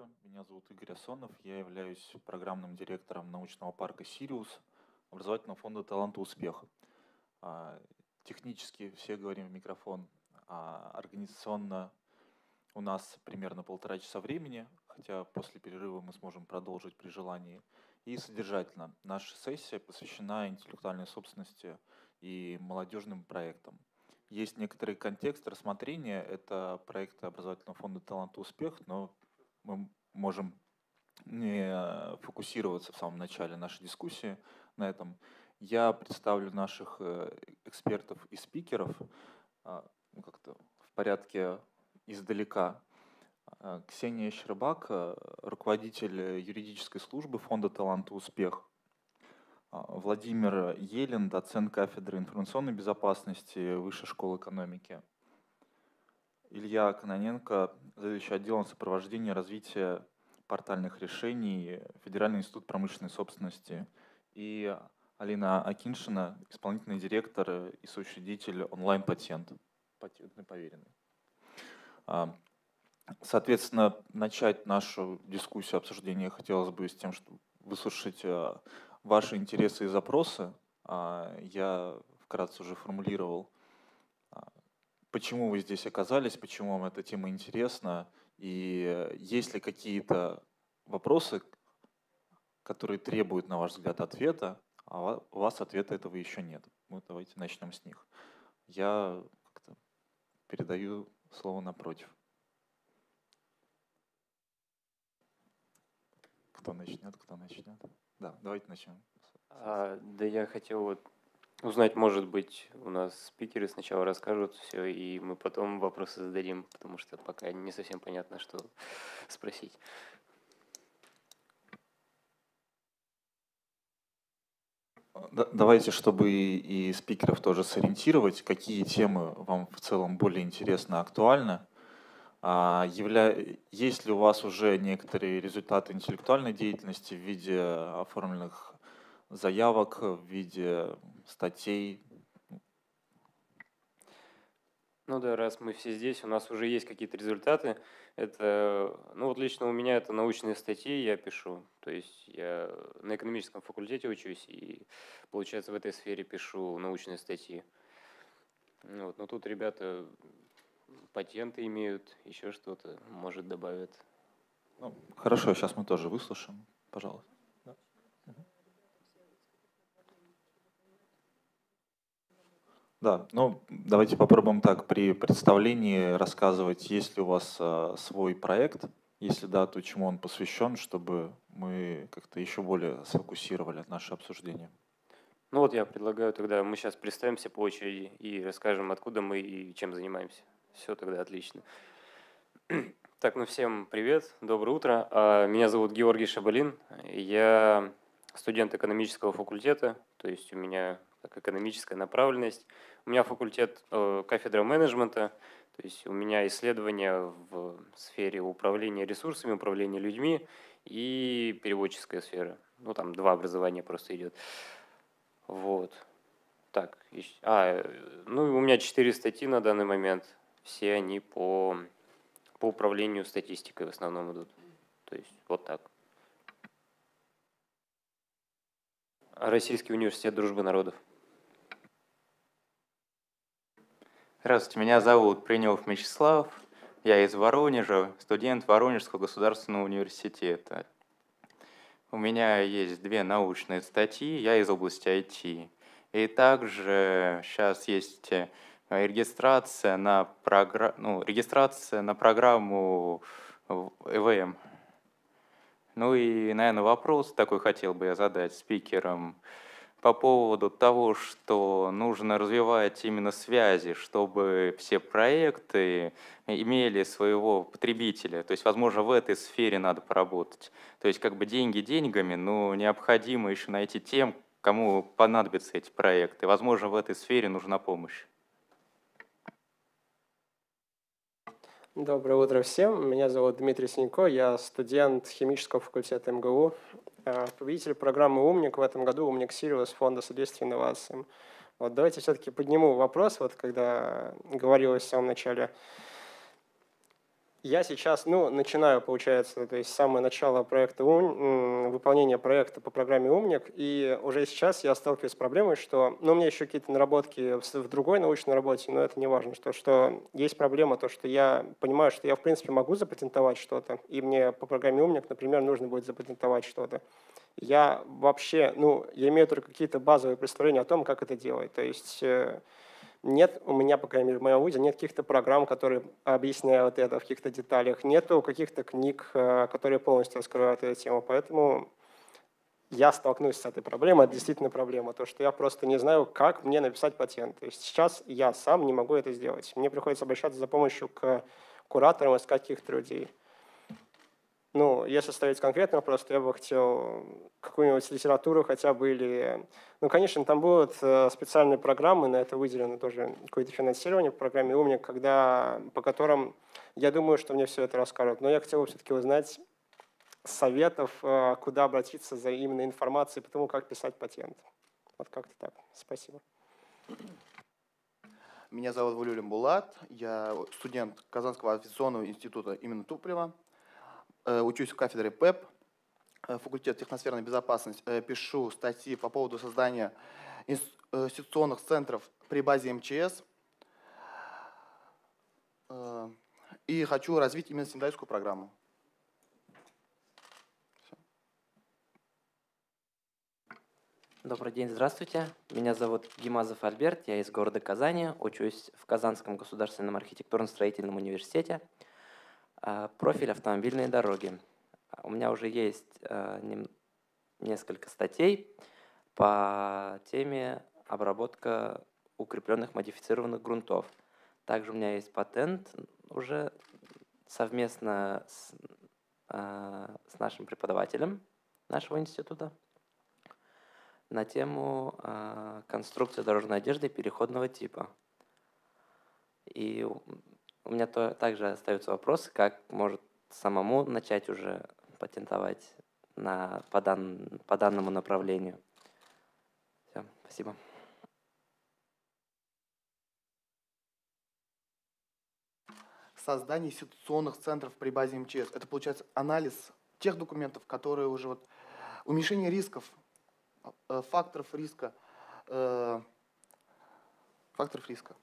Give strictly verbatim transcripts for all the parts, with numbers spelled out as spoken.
утро. Меня зовут Игорь Асонов. Я являюсь программным директором научного парка «Сириус», образовательного фонда «Талант и успех». А, Технически все говорим в микрофон, а организационно у нас примерно полтора часа времени, хотя после перерыва мы сможем продолжить при желании. И содержательно. Наша сессия посвящена интеллектуальной собственности и молодежным проектам. Есть некоторый контекст рассмотрения. Это проекты образовательного фонда «Талант и успех», но мы можем не фокусироваться в самом начале нашей дискуссии на этом. Я представлю наших экспертов и спикеров ну, как-то в порядке издалека. Ксения Щербак, руководитель юридической службы фонда «Талант и успех». Владимир Елин, доцент кафедры информационной безопасности Высшей школы экономики. Илья Кононенко, заведующий отделом сопровождения и развития портальных решений, Федеральный институт промышленной собственности. И Алина Акиншина, исполнительный директор и соучредитель онлайн-патент, патентный поверенный. Соответственно, начать нашу дискуссию, обсуждение хотелось бы с тем, чтобы выслушать ваши интересы и запросы. Я вкратце уже формулировал, почему вы здесь оказались, почему вам эта тема интересна, и есть ли какие-то вопросы, которые требуют, на ваш взгляд, ответа, а у вас ответа этого еще нет. Ну, давайте начнем с них. Я как-то передаю слово напротив. Кто начнет, кто начнет? Да, давайте начнем. А, да я хотел вот узнать, может быть, у нас спикеры сначала расскажут все, и мы потом вопросы зададим, потому что пока не совсем понятно, что спросить. Давайте, чтобы и, и спикеров тоже сориентировать, какие темы вам в целом более интересны, актуальны. А, явля... Есть ли у вас уже некоторые результаты интеллектуальной деятельности в виде оформленных заявок, в виде статей? Ну да, раз мы все здесь, у нас уже есть какие-то результаты. Это, ну вот лично у меня это научные статьи я пишу. То есть я на экономическом факультете учусь и, получается, в этой сфере пишу научные статьи. Ну вот, но тут ребята патенты имеют, еще что-то, может, добавят. Ну, хорошо, сейчас мы тоже выслушаем, пожалуйста. Да, да, ну давайте попробуем так при представлении рассказывать, есть ли у вас а, свой проект, если да, то чему он посвящен, чтобы мы как-то еще более сфокусировали наше обсуждение. Ну вот я предлагаю тогда, мы сейчас представимся по очереди и расскажем, откуда мы и чем занимаемся. Все тогда отлично. Так, ну всем привет, доброе утро. Меня зовут Георгий Шабалин, я студент экономического факультета, то есть у меня как экономическая направленность. У меня факультет э, кафедра менеджмента, то есть у меня исследования в сфере управления ресурсами, управления людьми и переводческая сфера. Ну там два образования просто идет. Вот. Так, а, ну у меня четыре статьи на данный момент, все они по, по управлению статистикой в основном идут. То есть вот так. Российский университет дружбы народов. Здравствуйте, меня зовут Принёв Мячеслав, я из Воронежа, студент Воронежского государственного университета. У меня есть две научные статьи, я из области ай ти. И также сейчас есть регистрация на, програ... ну, регистрация на программу и ви эм. Ну и, наверное, вопрос такой хотел бы я задать спикерам по поводу того, что нужно развивать именно связи, чтобы все проекты имели своего потребителя. То есть, возможно, в этой сфере надо поработать. То есть, как бы деньги деньгами, но необходимо еще найти тем, кому понадобятся эти проекты. Возможно, в этой сфере нужна помощь. Доброе утро всем. Меня зовут Дмитрий Синько, я студент химического факультета эм гэ у, победитель программы «Умник» в этом году, «Умник Сириус» Фонда содействия инновациям. Вот давайте все-таки подниму вопрос, вот когда говорилось в самом начале. Я сейчас, ну, начинаю, получается, то есть самое начало проекта, ум, выполнения проекта по программе «Умник», и уже сейчас я сталкиваюсь с проблемой, что, ну, у меня еще какие-то наработки в, в другой научной работе, но это не важно, что, что есть проблема, то, что я понимаю, что я, в принципе, могу запатентовать что-то, и мне по программе «Умник», например, нужно будет запатентовать что-то. Я вообще, ну, я имею только какие-то базовые представления о том, как это делать, то есть... Нет, у меня, по крайней мере, в моем вузе нет каких-то программ, которые объясняют это в каких-то деталях. Нету каких-то книг, которые полностью раскрывают эту тему. Поэтому я столкнусь с этой проблемой. Это действительно проблема. То, что я просто не знаю, как мне написать патент. То есть сейчас я сам не могу это сделать. Мне приходится обращаться за помощью к кураторам, искать каких-то людей. Ну, если ставить конкретный вопрос, то я бы хотел какую-нибудь литературу хотя бы или... Ну, конечно, там будут специальные программы, на это выделено тоже какое-то финансирование по программе «Умник», когда, по которым, я думаю, что мне все это расскажут. Но я хотел бы все-таки узнать советов, куда обратиться за именно информацией по тому, как писать патент. Вот как-то так. Спасибо. Меня зовут Валюлин Булат, я студент Казанского авиационного института имени Туполева. Учусь в кафедре ПЭП, факультет техносферной безопасности. Пишу статьи по поводу создания институционных центров при базе МЧС. И хочу развить именно синтайскую программу. Все. Добрый день, здравствуйте. Меня зовут Гимазов Альберт, я из города Казани, учусь в Казанском государственном архитектурно-строительном университете. Профиль автомобильные дороги. У меня уже есть э, несколько статей по теме обработка укрепленных модифицированных грунтов. Также у меня есть патент уже совместно с, э, с нашим преподавателем нашего института на тему э, конструкции дорожной одежды переходного типа. И у меня то, также остаются вопросы, как может самому начать уже патентовать на, по, дан, по данному направлению. Все, спасибо. Создание ситуационных центров при базе МЧС. Это, получается, анализ тех документов, которые уже вот уменьшение рисков, факторов риска, э, факторов риска.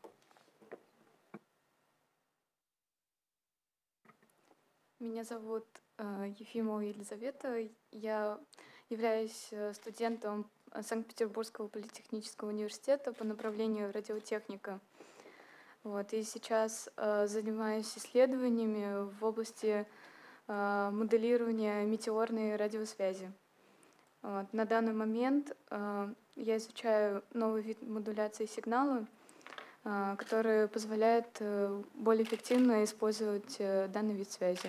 Меня зовут э, Ефимова Елизавета. Я являюсь студентом Санкт-Петербургского политехнического университета по направлению радиотехника. Вот, и сейчас э, занимаюсь исследованиями в области э, моделирования метеорной радиосвязи. Вот, на данный момент э, я изучаю новый вид модуляции сигнала, который позволяет более эффективно использовать данный вид связи.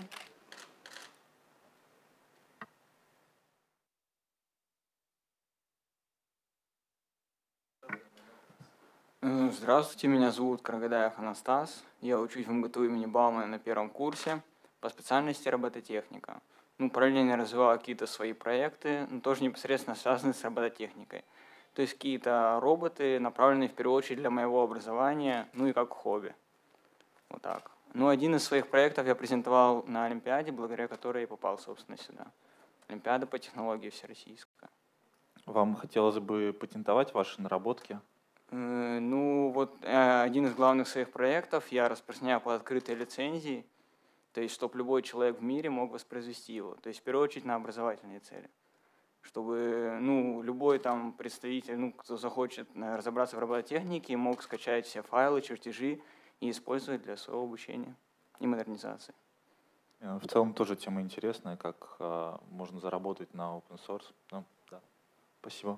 Здравствуйте, меня зовут Каргадаев Анастас. Я учусь в МГТУ имени Баумана на первом курсе по специальности робототехника. Ну, параллельно развиваю какие-то свои проекты, но тоже непосредственно связанные с робототехникой. То есть какие-то роботы, направленные в первую очередь для моего образования, ну и как хобби. Вот так. Ну, один из своих проектов я презентовал на Олимпиаде, благодаря которой я попал, собственно, сюда. Олимпиада по технологии всероссийская. Вам хотелось бы патентовать ваши наработки? Э, ну, вот э, один из главных своих проектов я распространяю по открытой лицензии, то есть чтобы любой человек в мире мог воспроизвести его. То есть в первую очередь на образовательные цели. Чтобы ну, любой там представитель, ну, кто захочет разобраться в робототехнике, мог скачать все файлы, чертежи и использовать для своего обучения и модернизации. В целом тоже тема интересная, как а, можно заработать на open source. Ну, да. Спасибо.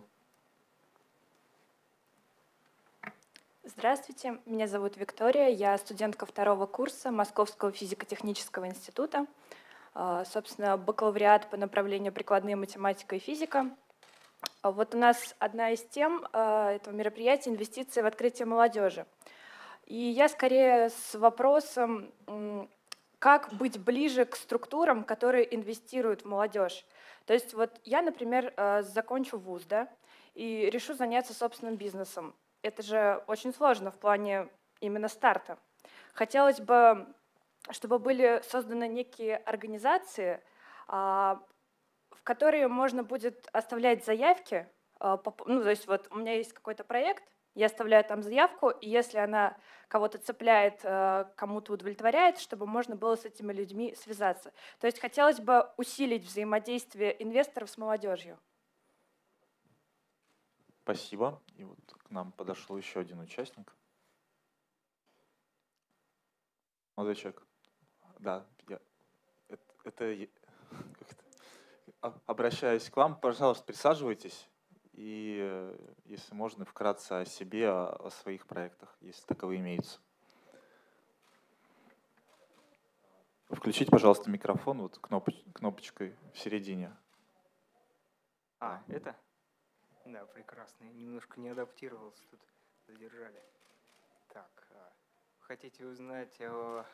Здравствуйте, меня зовут Виктория, я студентка второго курса Московского физико-технического института. Собственно, бакалавриат по направлению прикладная математика и физика. Вот у нас одна из тем этого мероприятия — инвестиции в открытие молодежи. И я скорее с вопросом, как быть ближе к структурам, которые инвестируют в молодежь. То есть вот я, например, закончу вуз, да, и решу заняться собственным бизнесом. Это же очень сложно в плане именно старта. Хотелось бы чтобы были созданы некие организации, в которые можно будет оставлять заявки. Ну, то есть вот у меня есть какой-то проект, я оставляю там заявку, и если она кого-то цепляет, кому-то удовлетворяет, чтобы можно было с этими людьми связаться. То есть хотелось бы усилить взаимодействие инвесторов с молодежью. Спасибо. И вот к нам подошел еще один участник. Молодой человек. Да, я, это, это обращаюсь к вам. Пожалуйста, присаживайтесь. И, если можно, вкратце о себе, о, о своих проектах, если таковые имеются. Включите, пожалуйста, микрофон вот кноп, кнопочкой в середине. А, это? Да, прекрасно. Я немножко не адаптировался, тут задержали. Так, хотите узнать о...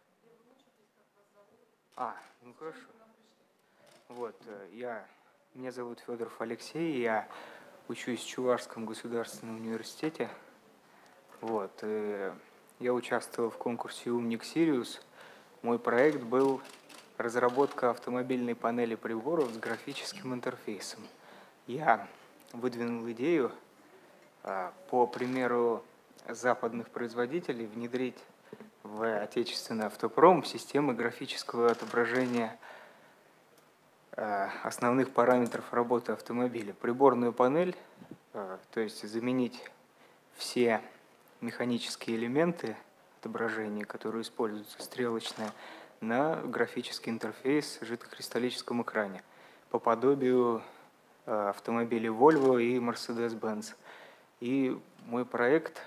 А, ну хорошо. Вот, я... Меня зовут Федоров Алексей, я учусь в Чувашском государственном университете. Вот, я участвовал в конкурсе «Умник Сириус». Мой проект был разработка автомобильной панели приборов с графическим интерфейсом. Я выдвинул идею, по примеру западных производителей, внедрить в отечественный автопром системы графического отображения основных параметров работы автомобиля. Приборную панель, то есть заменить все механические элементы отображения, которые используются, стрелочные, на графический интерфейс в жидкокристаллическом экране, по подобию автомобилей Volvo и Mercedes-Benz. И мой проект,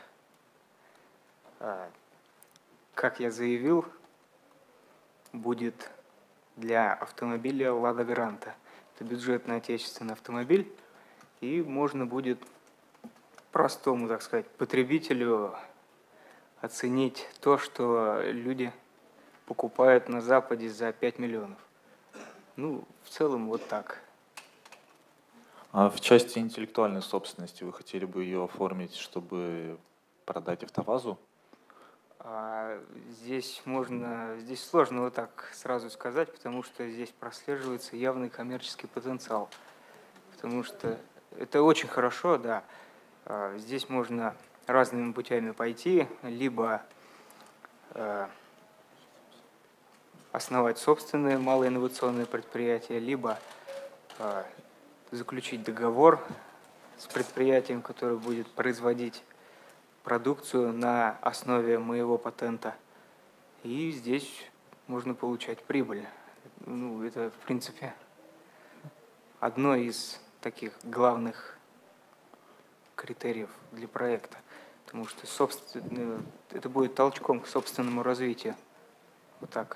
как я заявил, будет для автомобиля Лада Гранта. Это бюджетный отечественный автомобиль, и можно будет простому, так сказать, потребителю оценить то, что люди покупают на Западе за пять миллионов. Ну, в целом вот так. А в части интеллектуальной собственности вы хотели бы ее оформить, чтобы продать АвтоВАЗу? А здесь можно, здесь сложно вот так сразу сказать, потому что здесь прослеживается явный коммерческий потенциал. Потому что это очень хорошо, да. Здесь можно разными путями пойти, либо основать собственное малоинновационное предприятие, либо заключить договор с предприятием, которое будет производить продукцию на основе моего патента. И здесь можно получать прибыль. Ну, это, в принципе, одно из таких главных критериев для проекта. Потому что собственно, это будет толчком к собственному развитию. Вот так.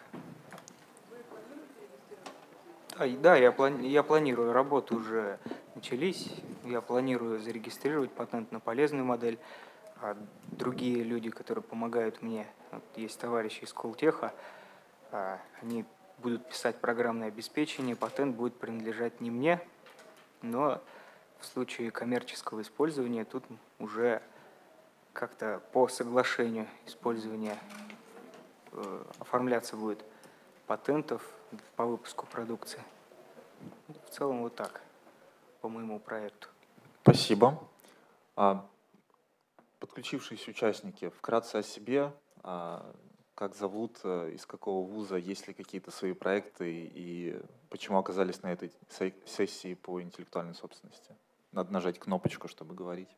Да, да я, плани я планирую, работы уже начались. Я планирую зарегистрировать патент на полезную модель. А другие люди, которые помогают мне, вот есть товарищи из Колтеха, они будут писать программное обеспечение, патент будет принадлежать не мне, но в случае коммерческого использования тут уже как-то по соглашению использования э, оформляться будет патентов по выпуску продукции. В целом вот так, по моему проекту. Спасибо. Подключившиеся участники, вкратце о себе, как зовут, из какого вуза, есть ли какие-то свои проекты и почему оказались на этой сессии по интеллектуальной собственности. Надо нажать кнопочку, чтобы говорить.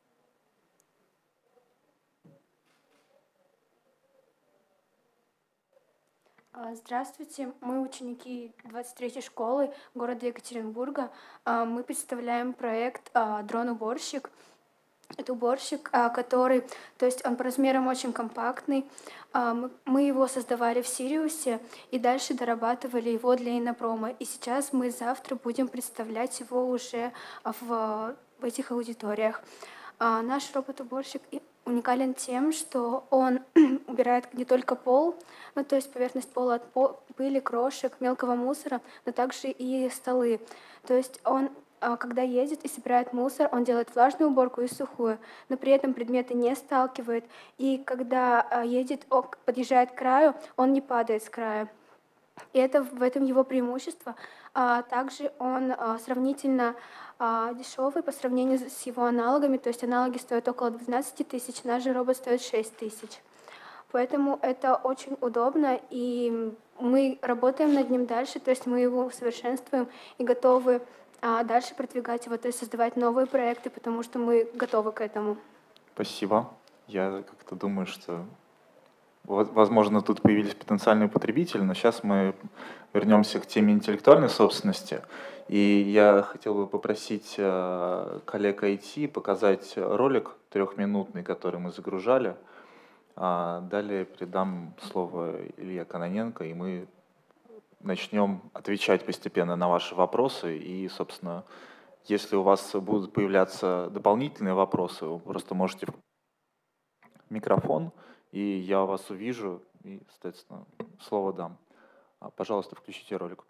Здравствуйте, мы ученики двадцать третьей школы города Екатеринбурга. Мы представляем проект «Дрон-уборщик». Это уборщик, который, то есть он по размерам очень компактный. Мы его создавали в Сириусе и дальше дорабатывали его для Иннопрома. И сейчас мы завтра будем представлять его уже в, в этих аудиториях. Наш робот-уборщик уникален тем, что он убирает не только пол, ну, то есть поверхность пола от пыли, крошек, мелкого мусора, но также и столы. То есть он когда ездит и собирает мусор, он делает влажную уборку и сухую, но при этом предметы не сталкивает. И когда едет, подъезжает к краю, он не падает с края. И это в этом его преимущество. А также он сравнительно дешевый по сравнению с его аналогами, то есть аналоги стоят около двенадцати тысяч, наш же робот стоит шесть тысяч. Поэтому это очень удобно, и мы работаем над ним дальше, то есть мы его усовершенствуем и готовы а, дальше продвигать его, то есть создавать новые проекты, потому что мы готовы к этому. Спасибо. Я как-то думаю, что, возможно, тут появились потенциальные потребители, но сейчас мы вернемся к теме интеллектуальной собственности. И я хотел бы попросить коллег ай ти показать ролик трехминутный, который мы загружали. А далее передам слово Илье Кононенко, и мы начнем отвечать постепенно на ваши вопросы. И, собственно, если у вас будут появляться дополнительные вопросы, вы просто можете включить микрофон, и я вас увижу, и, соответственно, слово дам. Пожалуйста, включите ролик.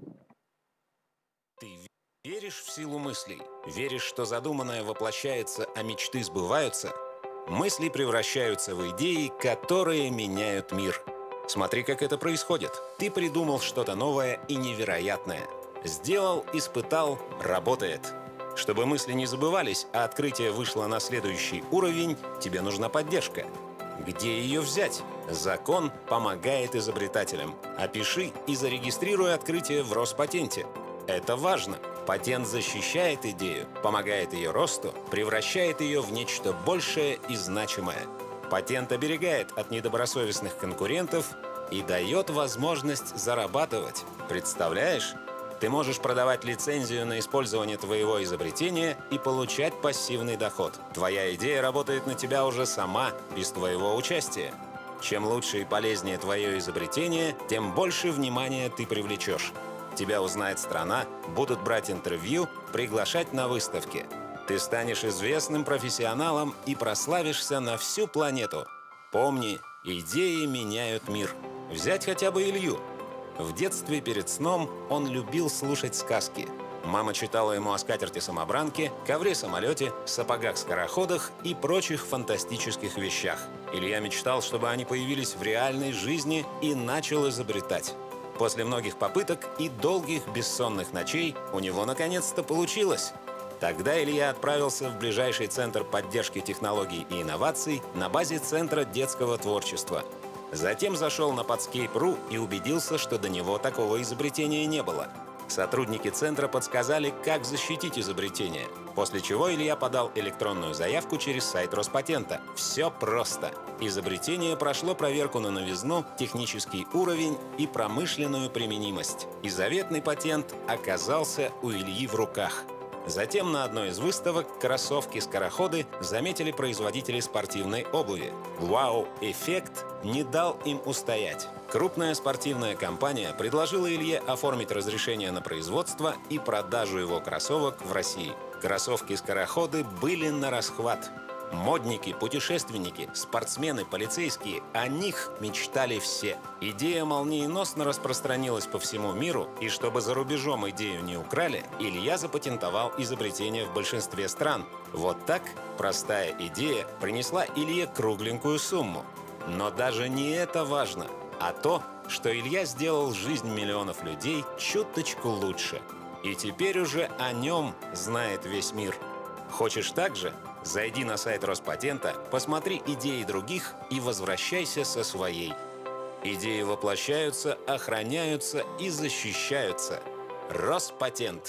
Ты веришь в силу мыслей? Веришь, что задуманное воплощается, а мечты сбываются? Мысли превращаются в идеи, которые меняют мир. Смотри, как это происходит. Ты придумал что-то новое и невероятное. Сделал, испытал, работает. Чтобы мысли не забывались, а открытие вышло на следующий уровень, тебе нужна поддержка. Где ее взять? Закон помогает изобретателям. Опиши и зарегистрируй открытие в Роспатенте. Это важно. Патент защищает идею, помогает ее росту, превращает ее в нечто большее и значимое. Патент оберегает от недобросовестных конкурентов и дает возможность зарабатывать. Представляешь? Ты можешь продавать лицензию на использование твоего изобретения и получать пассивный доход. Твоя идея работает на тебя уже сама, без твоего участия. Чем лучше и полезнее твое изобретение, тем больше внимания ты привлечешь. Тебя узнает страна, будут брать интервью, приглашать на выставки. Ты станешь известным профессионалом и прославишься на всю планету. Помни, идеи меняют мир. Взять хотя бы Илью. В детстве перед сном он любил слушать сказки. Мама читала ему о скатерти-самобранке, ковре-самолете, сапогах-скороходах и прочих фантастических вещах. Илья мечтал, чтобы они появились в реальной жизни, и начал изобретать. После многих попыток и долгих бессонных ночей у него наконец-то получилось. Тогда Илья отправился в ближайший центр поддержки технологий и инноваций на базе Центра детского творчества. Затем зашел на Podscape точка ру и убедился, что до него такого изобретения не было. Сотрудники центра подсказали, как защитить изобретение, после чего Илья подал электронную заявку через сайт Роспатента. Все просто. Изобретение прошло проверку на новизну, технический уровень и промышленную применимость. И заветный патент оказался у Ильи в руках. Затем на одной из выставок кроссовки-скороходы заметили производители спортивной обуви. Вау-эффект не дал им устоять. Крупная спортивная компания предложила Илье оформить разрешение на производство и продажу его кроссовок в России. Кроссовки-скороходы были на расхват. Модники, путешественники, спортсмены, полицейские – о них мечтали все. Идея молниеносно распространилась по всему миру, и чтобы за рубежом идею не украли, Илья запатентовал изобретение в большинстве стран. Вот так простая идея принесла Илье кругленькую сумму. Но даже не это важно, а то, что Илья сделал жизнь миллионов людей чуточку лучше. И теперь уже о нем знает весь мир. Хочешь так же? Зайди на сайт Роспатента, посмотри идеи других и возвращайся со своей. Идеи воплощаются, охраняются и защищаются. Роспатент.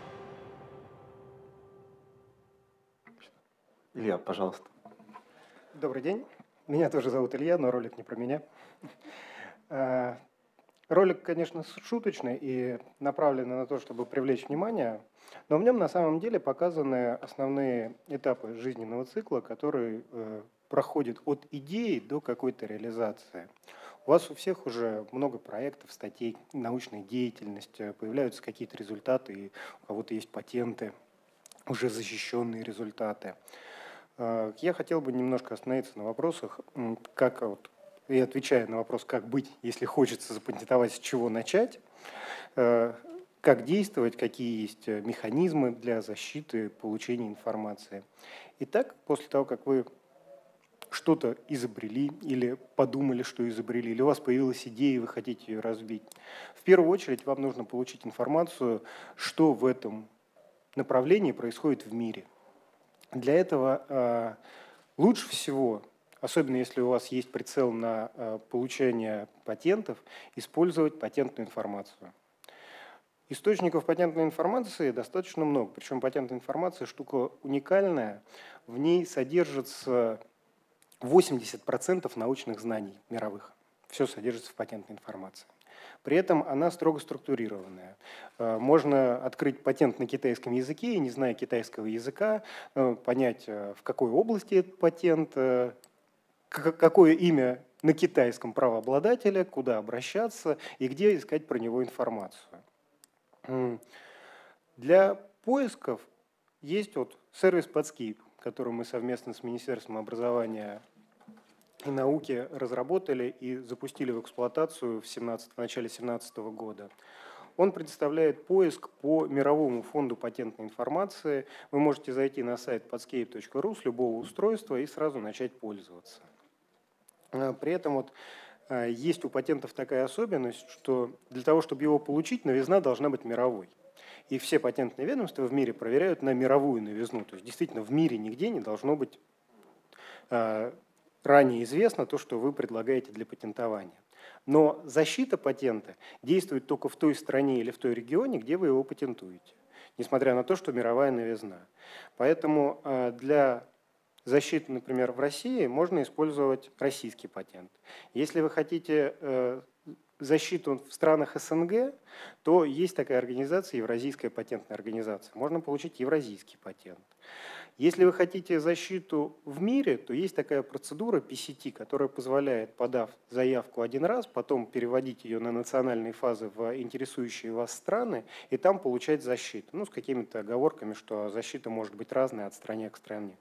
Илья, пожалуйста. Добрый день. Меня тоже зовут Илья, но ролик не про меня. Ролик, конечно, шуточный и направлен на то, чтобы привлечь внимание, но в нем на самом деле показаны основные этапы жизненного цикла, который э, проходит от идеи до какой-то реализации. У вас у всех уже много проектов, статей, научной деятельности, появляются какие-то результаты, и у кого-то есть патенты, уже защищенные результаты. Э, я хотел бы немножко остановиться на вопросах, как вот, и отвечая на вопрос, как быть, если хочется запатентовать, с чего начать. как действовать, какие есть механизмы для защиты, получения информации. Итак, после того, как вы что-то изобрели или подумали, что изобрели, или у вас появилась идея, и вы хотите ее развить, в первую очередь вам нужно получить информацию, что в этом направлении происходит в мире. Для этого э, лучше всего, особенно если у вас есть прицел на э, получение патентов, использовать патентную информацию. Источников патентной информации достаточно много, причем патентная информация штука уникальная, в ней содержится восемьдесят процентов научных знаний мировых. Все содержится в патентной информации. При этом она строго структурированная. Можно открыть патент на китайском языке и, не зная китайского языка, понять, в какой области этот патент, какое имя на китайском правообладателя, куда обращаться и где искать про него информацию. Для поисков есть вот сервис Padscape, который мы совместно с Министерством образования и науки разработали и запустили в эксплуатацию в, в начале две тысячи семнадцатого года. Он предоставляет поиск по мировому фонду патентной информации. Вы можете зайти на сайт padscape точка ру с любого устройства и сразу начать пользоваться. При этом вот есть у патентов такая особенность, что для того, чтобы его получить, новизна должна быть мировой. И все патентные ведомства в мире проверяют на мировую новизну. То есть действительно в мире нигде не должно быть э, ранее известно то, что вы предлагаете для патентования. Но защита патента действует только в той стране или в той регионе, где вы его патентуете, несмотря на то, что мировая новизна. Поэтому э, для защиты, например, в России можно использовать российский патент. Если вы хотите э, защиту в странах СНГ, то есть такая организация, Евразийская патентная организация. Можно получить евразийский патент. Если вы хотите защиту в мире, то есть такая процедура пи си ти, которая позволяет, подав заявку один раз, потом переводить ее на национальные фазы в интересующие вас страны и там получать защиту. Ну, с какими-то оговорками, что защита может быть разная от страны к стране.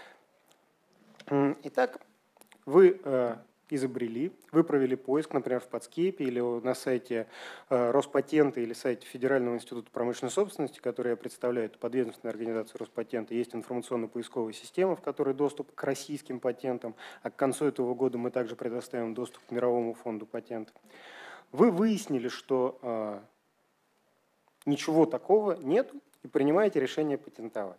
Итак, вы э, изобрели, вы провели поиск, например, в Padscape или на сайте э, Роспатента или сайте Федерального института промышленной собственности, который я представляю, это подведомственная организация Роспатента, есть информационно-поисковая система, в которой доступ к российским патентам, а к концу этого года мы также предоставим доступ к Мировому фонду патентов. Вы выяснили, что э, ничего такого нет и принимаете решение патентовать.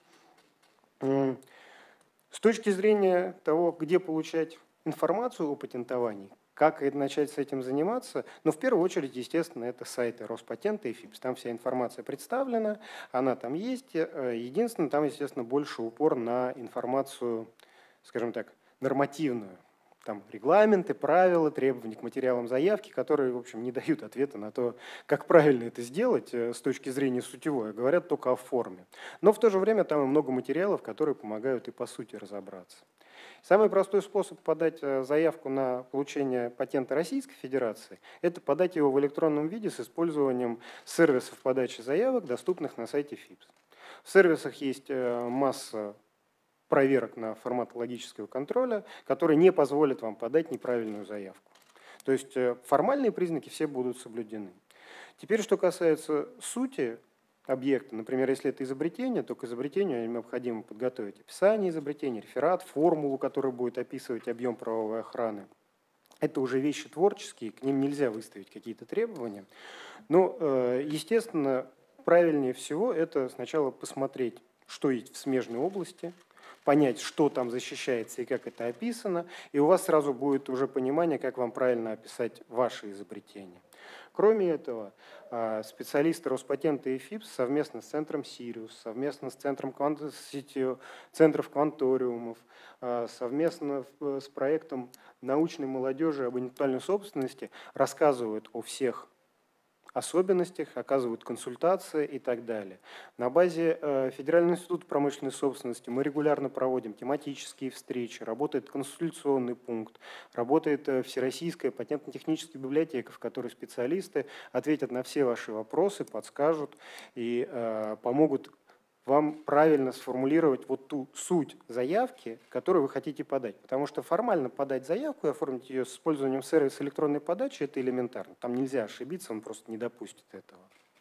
С точки зрения того, где получать информацию о патентовании, как начать с этим заниматься, но в первую очередь, естественно, это сайты Роспатента и ФИПС. Там вся информация представлена, она там есть. Единственное, там, естественно, больше упор на информацию, скажем так, нормативную. Там регламенты, правила, требования к материалам заявки, которые, в общем, не дают ответа на то, как правильно это сделать с точки зрения сутевой, а говорят только о форме. Но в то же время там и много материалов, которые помогают и по сути разобраться. Самый простой способ подать заявку на получение патента Российской Федерации – это подать его в электронном виде с использованием сервисов подачи заявок, доступных на сайте ФИПС. В сервисах есть масса проверок на форматологического контроля, которые не позволят вам подать неправильную заявку. То есть формальные признаки все будут соблюдены. Теперь, что касается сути объекта, например, если это изобретение, то к изобретению необходимо подготовить описание изобретения, реферат, формулу, которая будет описывать объем правовой охраны. Это уже вещи творческие, к ним нельзя выставить какие-то требования. Но, естественно, правильнее всего это сначала посмотреть, что есть в смежной области, понять, что там защищается и как это описано, и у вас сразу будет уже понимание, как вам правильно описать ваше изобретение. Кроме этого, специалисты Роспатента и ФИПС совместно с центром Сириус, совместно с центром квант... сетью центров кванториумов, совместно с проектом научной молодежи об интеллектуальной собственности рассказывают о всех особенностях, оказывают консультации и так далее. На базе Федерального института промышленной собственности мы регулярно проводим тематические встречи, работает консультационный пункт, работает Всероссийская патентно-техническая библиотека, в которой специалисты ответят на все ваши вопросы, подскажут и помогут вам правильно сформулировать вот ту суть заявки, которую вы хотите подать. Потому что формально подать заявку и оформить ее с использованием сервиса электронной подачи – это элементарно. Там нельзя ошибиться, он просто не допустит этого.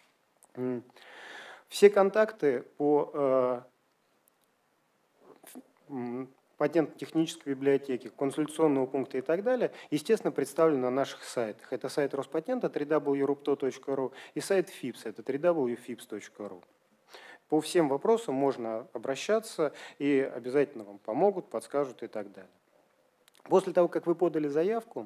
Все контакты по патентно-технической библиотеке, консультационного пункта и так далее, естественно, представлены на наших сайтах. Это сайт Роспатента три дабл ю точка рупто точка ру и сайт фипс, это три дабл ю точка фипс точка ру. По всем вопросам можно обращаться, и обязательно вам помогут, подскажут и так далее. После того, как вы подали заявку,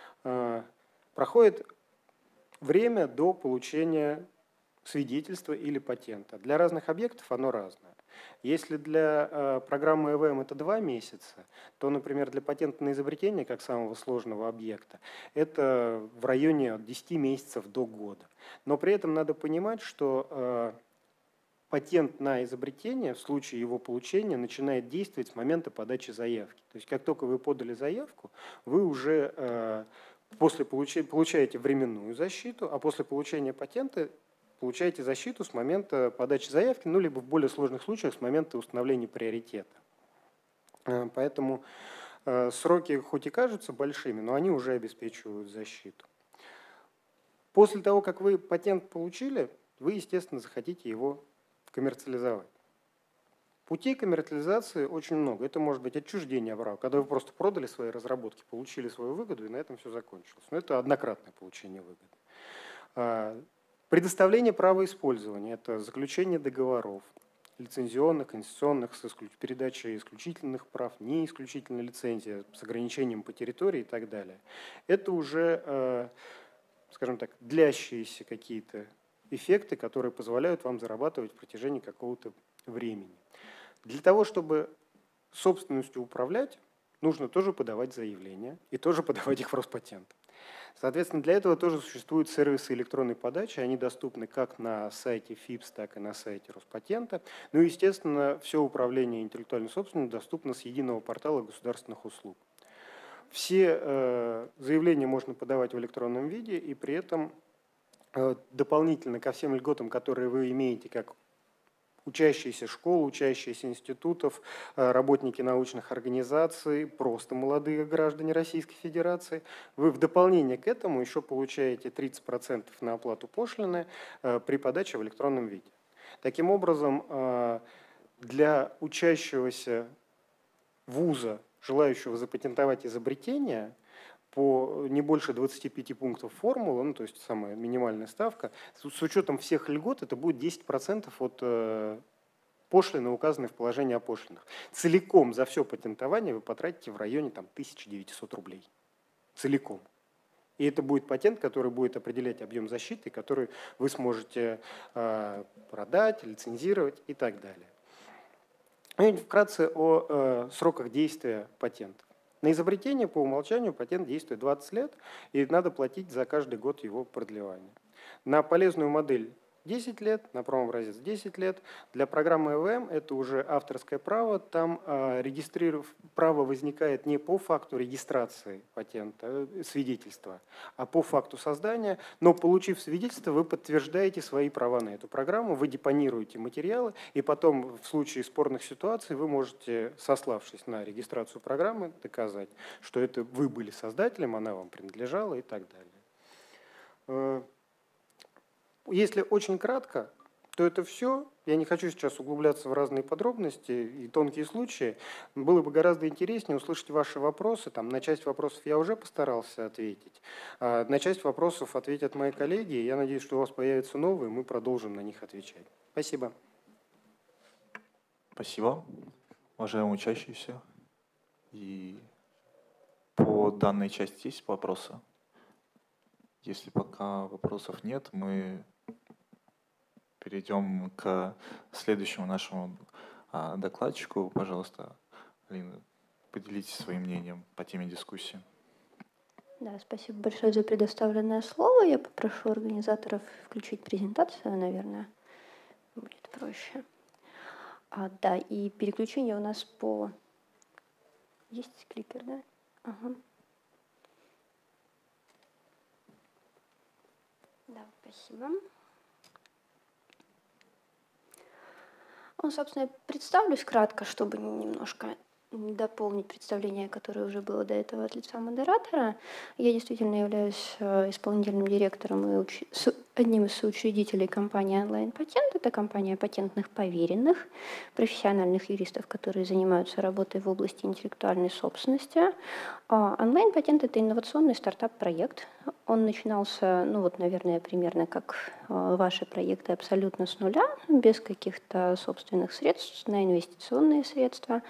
проходит время до получения свидетельства или патента. Для разных объектов оно разное. Если для э, программы и ви эм это два месяца, то, например, для патента на изобретение, как самого сложного объекта, это в районе от десяти месяцев до года. Но при этом надо понимать, что э, патент на изобретение в случае его получения начинает действовать с момента подачи заявки. То есть как только вы подали заявку, вы уже э, после получения, получаете временную защиту, а после получения патента получаете защиту с момента подачи заявки, ну, либо в более сложных случаях с момента установления приоритета. Поэтому сроки хоть и кажутся большими, но они уже обеспечивают защиту. После того, как вы патент получили, вы, естественно, захотите его коммерциализовать. Путей коммерциализации очень много. Это может быть отчуждение права, когда вы просто продали свои разработки, получили свою выгоду, и на этом все закончилось. Но это однократное получение выгоды. Предоставление права использования – это заключение договоров, лицензионных, концессионных, с исключ... передачей исключительных прав, не исключительной лицензии, с ограничением по территории и так далее. Это уже, э, скажем так, длящиеся какие-то эффекты, которые позволяют вам зарабатывать в протяжении какого-то времени. Для того, чтобы собственностью управлять, нужно тоже подавать заявления и тоже подавать их в Роспатент. Соответственно, для этого тоже существуют сервисы электронной подачи. Они доступны как на сайте фипс, так и на сайте Роспатента. Ну и, естественно, все управление интеллектуальной собственностью доступно с единого портала государственных услуг. Все э, заявления можно подавать в электронном виде, и при этом э, дополнительно ко всем льготам, которые вы имеете как учащиеся школ, учащиеся институтов, работники научных организаций, просто молодые граждане Российской Федерации. Вы в дополнение к этому еще получаете тридцать процентов на оплату пошлины при подаче в электронном виде. Таким образом, для учащегося вуза, желающего запатентовать изобретение, по не больше двадцати пяти пунктов формулы, ну, то есть самая минимальная ставка, с, с учетом всех льгот это будет десять процентов от э, пошлины, указанной в положении о пошлинах. Целиком за все патентование вы потратите в районе там, тысячи девятисот рублей. Целиком. И это будет патент, который будет определять объем защиты, который вы сможете э, продать, лицензировать и так далее. И вкратце о э, сроках действия патента. На изобретение по умолчанию патент действует двадцать лет, и надо платить за каждый год его продлевания. На полезную модель десять лет, на промо-образец десять лет. Для программы и ви эм это уже авторское право. Там э, регистриров... право возникает не по факту регистрации патента, свидетельства, а по факту создания. Но получив свидетельство, вы подтверждаете свои права на эту программу, вы депонируете материалы, и потом в случае спорных ситуаций вы можете, сославшись на регистрацию программы, доказать, что это вы были создателем, она вам принадлежала и так далее. Если очень кратко, то это все. Я не хочу сейчас углубляться в разные подробности и тонкие случаи. Было бы гораздо интереснее услышать ваши вопросы. Там, на часть вопросов я уже постарался ответить. А на часть вопросов ответят мои коллеги. Я надеюсь, что у вас появятся новые, мы продолжим на них отвечать. Спасибо. Спасибо, уважаемые учащиеся. И по данной части есть вопросы? Если пока вопросов нет, мы перейдем к следующему нашему а, докладчику. Пожалуйста, Алина, поделитесь своим мнением по теме дискуссии. Да, спасибо большое за предоставленное слово. Я попрошу организаторов включить презентацию, наверное, будет проще. А, да, и переключение у нас по... Есть кликер, да? Ага. Да, спасибо. Ну, собственно, я представлюсь кратко, чтобы немножко дополнить представление, которое уже было до этого от лица модератора. Я действительно являюсь исполнительным директором и уч... одним из соучредителей компании «Онлайн-патент». Это компания патентных поверенных, профессиональных юристов, которые занимаются работой в области интеллектуальной собственности. «Онлайн-патент» — это инновационный стартап-проект. Он начинался, ну вот, наверное, примерно как ваши проекты, абсолютно с нуля, без каких-то собственных средств, на инвестиционные средства.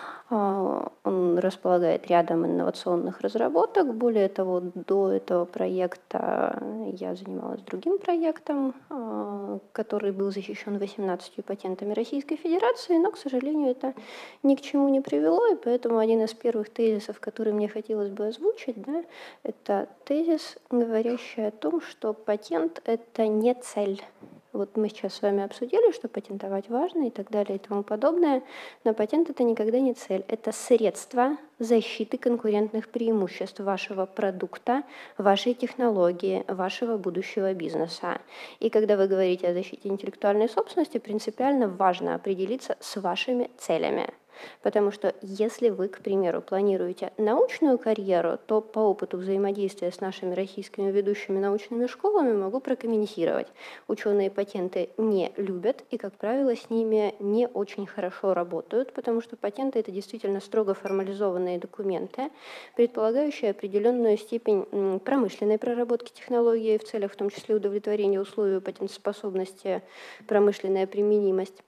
Он располагает рядом инновационных разработок. Более того, до этого проекта я занималась другим проектом, который был защищен восемнадцатью патентами Российской Федерации, но, к сожалению, это ни к чему не привело, и поэтому один из первых тезисов, который мне хотелось бы озвучить, да, это тезис, говорящий о том, что патент — это не цель. Вот мы сейчас с вами обсудили, что патентовать важно и так далее и тому подобное, но патент — это никогда не цель, это средство защиты конкурентных преимуществ вашего продукта, вашей технологии, вашего будущего бизнеса. И когда вы говорите о защите интеллектуальной собственности, принципиально важно определиться с вашими целями. Потому что если вы, к примеру, планируете научную карьеру, то по опыту взаимодействия с нашими российскими ведущими научными школами могу прокомментировать. Ученые патенты не любят и, как правило, с ними не очень хорошо работают, потому что патенты — это действительно строго формализованные документы, предполагающие определенную степень промышленной проработки технологии в целях, в том числе удовлетворения условий патентоспособности, промышленная применимость.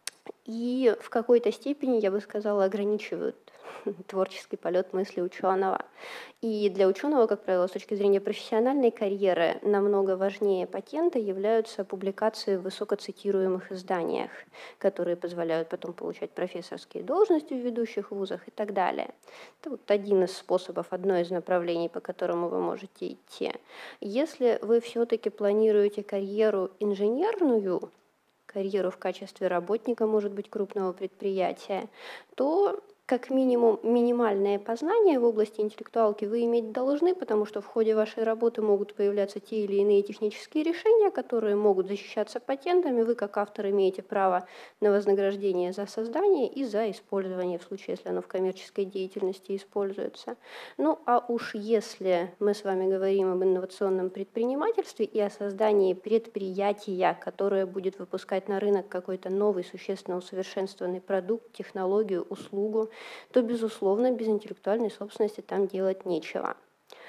И в какой-то степени, я бы сказала, ограничивают творческий полет мысли ученого. И для ученого, как правило, с точки зрения профессиональной карьеры, намного важнее патента являются публикации в высокоцитируемых изданиях, которые позволяют потом получать профессорские должности в ведущих вузах и так далее. Это вот один из способов, одно из направлений, по которому вы можете идти. Если вы все-таки планируете карьеру инженерную, карьеру в качестве работника, может быть, крупного предприятия, то как минимум минимальное познание в области интеллектуалки вы иметь должны, потому что в ходе вашей работы могут появляться те или иные технические решения, которые могут защищаться патентами. Вы, как автор, имеете право на вознаграждение за создание и за использование, в случае, если оно в коммерческой деятельности используется. Ну, а уж если мы с вами говорим об инновационном предпринимательстве и о создании предприятия, которое будет выпускать на рынок какой-то новый, существенно усовершенствованный продукт, технологию, услугу, то, безусловно, без интеллектуальной собственности там делать нечего.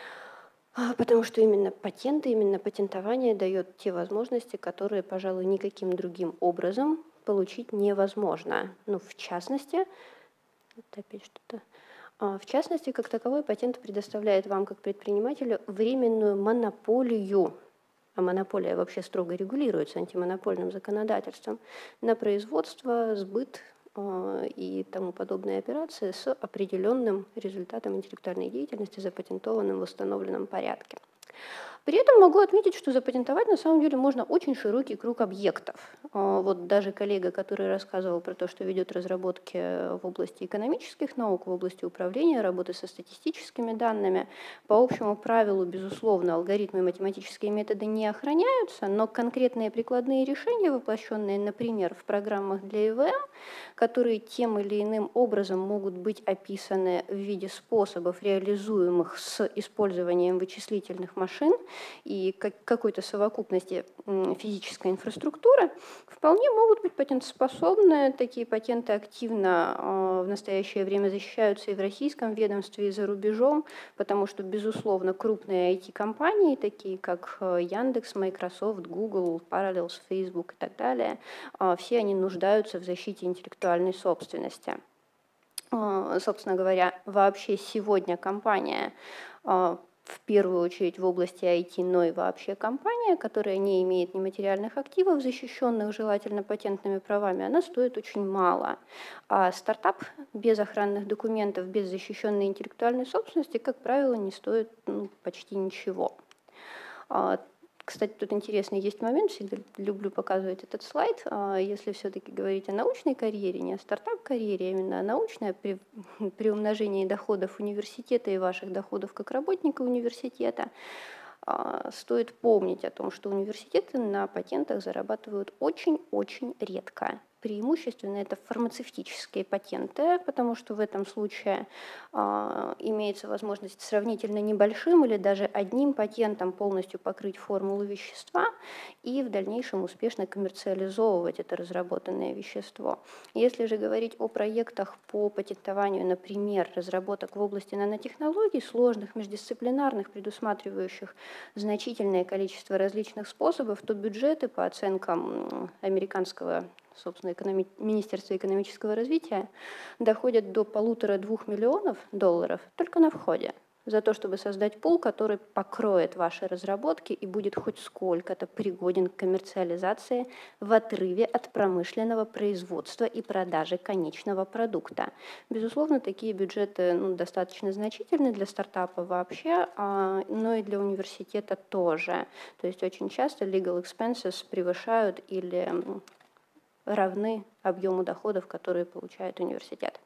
Потому что именно патенты, именно патентование дает те возможности, которые, пожалуй, никаким другим образом получить невозможно. Ну, в частности, это опять что-то... В частности, как таковой патент предоставляет вам, как предпринимателю, временную монополию, а монополия вообще строго регулируется антимонопольным законодательством, на производство, сбыт и тому подобные операции с определенным результатом интеллектуальной деятельности, запатентованным в установленном порядке. При этом могу отметить, что запатентовать на самом деле можно очень широкий круг объектов. Вот даже коллега, который рассказывал про то, что ведет разработки в области экономических наук, в области управления, работы со статистическими данными, по общему правилу, безусловно, алгоритмы и математические методы не охраняются, но конкретные прикладные решения, воплощенные, например, в программах для и вэ эм, которые тем или иным образом могут быть описаны в виде способов, реализуемых с использованием вычислительных машин, и какой-то совокупности физической инфраструктуры, вполне могут быть патентоспособны. Такие патенты активно в настоящее время защищаются и в российском ведомстве, и за рубежом, потому что, безусловно, крупные ай ти-компании, такие как Яндекс, Microsoft, Google, Parallels, Facebook и так далее, все они нуждаются в защите интеллектуальной собственности. Собственно говоря, вообще сегодня компания, в первую очередь в области ай ти, но и вообще компания, которая не имеет нематериальных активов, защищенных желательно патентными правами, она стоит очень мало. А стартап без охранных документов, без защищенной интеллектуальной собственности, как правило, не стоит ну, почти ничего. Кстати, тут интересный есть момент, всегда люблю показывать этот слайд. Если все-таки говорить о научной карьере, не о стартап-карьере, а именно о научной, при, при умножении доходов университета и ваших доходов как работника университета, стоит помнить о том, что университеты на патентах зарабатывают очень-очень редко. преимущественно это фармацевтические патенты, потому что в этом случае э, имеется возможность сравнительно небольшим или даже одним патентом полностью покрыть формулу вещества и в дальнейшем успешно коммерциализовывать это разработанное вещество. Если же говорить о проектах по патентованию, например, разработок в области нанотехнологий, сложных, междисциплинарных, предусматривающих значительное количество различных способов, то бюджеты по оценкам американского, собственно, экономи... Министерства экономического развития доходят до полутора-двух миллионов долларов только на входе за то, чтобы создать пул, который покроет ваши разработки и будет хоть сколько-то пригоден к коммерциализации в отрыве от промышленного производства и продажи конечного продукта. Безусловно, такие бюджеты ну, достаточно значительны для стартапа вообще, а, но и для университета тоже. То есть очень часто legal expenses превышают или равны объему доходов, которые получает университет.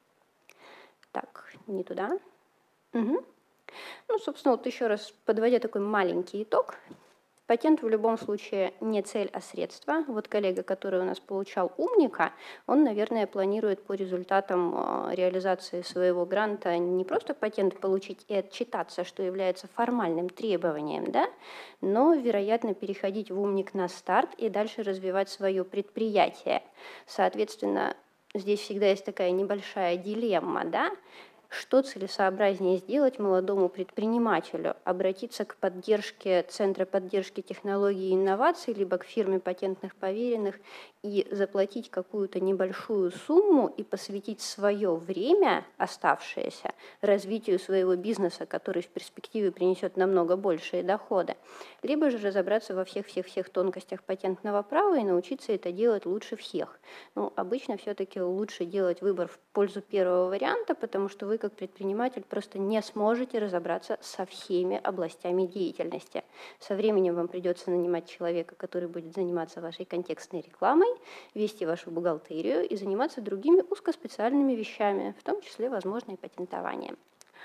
Так, не туда. Угу. Ну, собственно, вот еще раз подводя такой маленький итог. Патент в любом случае не цель, а средство. Вот коллега, который у нас получал умника, он, наверное, планирует по результатам реализации своего гранта не просто патент получить и отчитаться, что является формальным требованием, да, но, вероятно, переходить в умник на старт и дальше развивать свое предприятие. Соответственно, здесь всегда есть такая небольшая дилемма, да, что целесообразнее сделать молодому предпринимателю? Обратиться к поддержке Центра поддержки технологий и инноваций, либо к фирме патентных поверенных и заплатить какую-то небольшую сумму и посвятить свое время, оставшееся, развитию своего бизнеса, который в перспективе принесет намного большие доходы, либо же разобраться во всех-всех-всех тонкостях патентного права и научиться это делать лучше всех. Ну, обычно все-таки лучше делать выбор в пользу первого варианта, потому что вы как предприниматель просто не сможете разобраться со всеми областями деятельности. Со временем вам придется нанимать человека, который будет заниматься вашей контекстной рекламой, вести вашу бухгалтерию и заниматься другими узкоспециальными вещами, в том числе, возможно, и патентованием.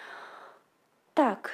Так,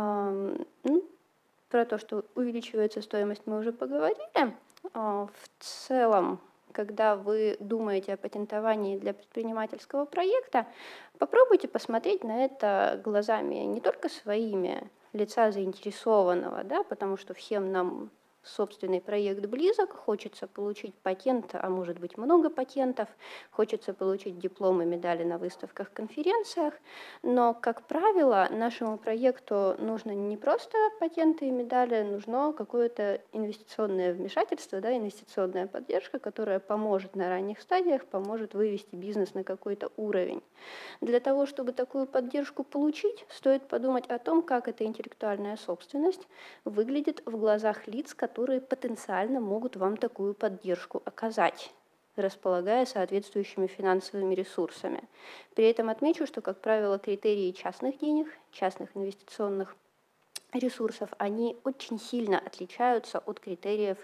э, ну, про то, что увеличивается стоимость, мы уже поговорили. Э, в целом, когда вы думаете о патентовании для предпринимательского проекта, попробуйте посмотреть на это глазами не только своими, лица заинтересованного, да, потому что всем нам собственный проект близок, хочется получить патент, а может быть много патентов, хочется получить дипломы, медали на выставках, конференциях, но, как правило, нашему проекту нужно не просто патенты и медали, нужно какое-то инвестиционное вмешательство, да, инвестиционная поддержка, которая поможет на ранних стадиях, поможет вывести бизнес на какой-то уровень. Для того, чтобы такую поддержку получить, стоит подумать о том, как эта интеллектуальная собственность выглядит в глазах лиц, которые которые потенциально могут вам такую поддержку оказать, располагая соответствующими финансовыми ресурсами. При этом отмечу, что, как правило, критерии частных денег, частных инвестиционных ресурсов, они очень сильно отличаются от критериев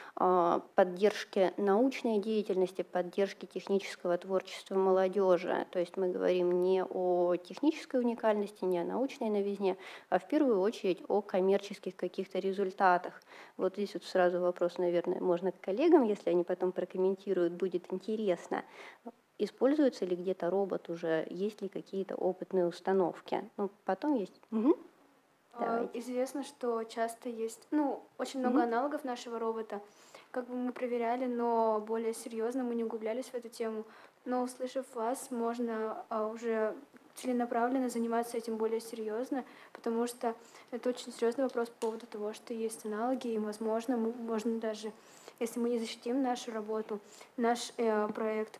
э, поддержки научной деятельности, поддержки технического творчества молодежи. То есть мы говорим не о технической уникальности, не о научной новизне, а в первую очередь о коммерческих каких-то результатах. Вот здесь вот сразу вопрос, наверное, можно к коллегам, если они потом прокомментируют, будет интересно. Используется ли где-то робот уже, есть ли какие-то опытные установки? Ну, потом есть... Угу. Давайте. Известно, что часто есть, ну, очень много mm-hmm. аналогов нашего робота. Как бы мы проверяли, но более серьезно мы не углублялись в эту тему. Но, услышав вас, можно а, уже целенаправленно заниматься этим более серьезно, потому что это очень серьезный вопрос по поводу того, что есть аналоги, и, возможно, мы, можно даже, если мы не защитим нашу работу, наш э, проект,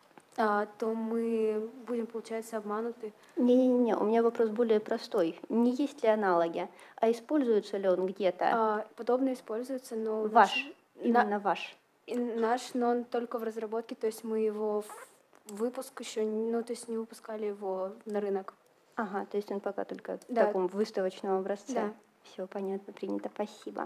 а, то мы будем, получается, обмануты. Не-не-не, у меня вопрос более простой. Не есть ли аналоги, а используется ли он где-то? А, подобно используется, но... Ваш, наш, именно на, ваш. Наш, но он только в разработке, то есть мы его в выпуск еще, ну, то есть не выпускали его на рынок. Ага, то есть он пока только да. в таком выставочном образце. Да. Все понятно, принято, спасибо.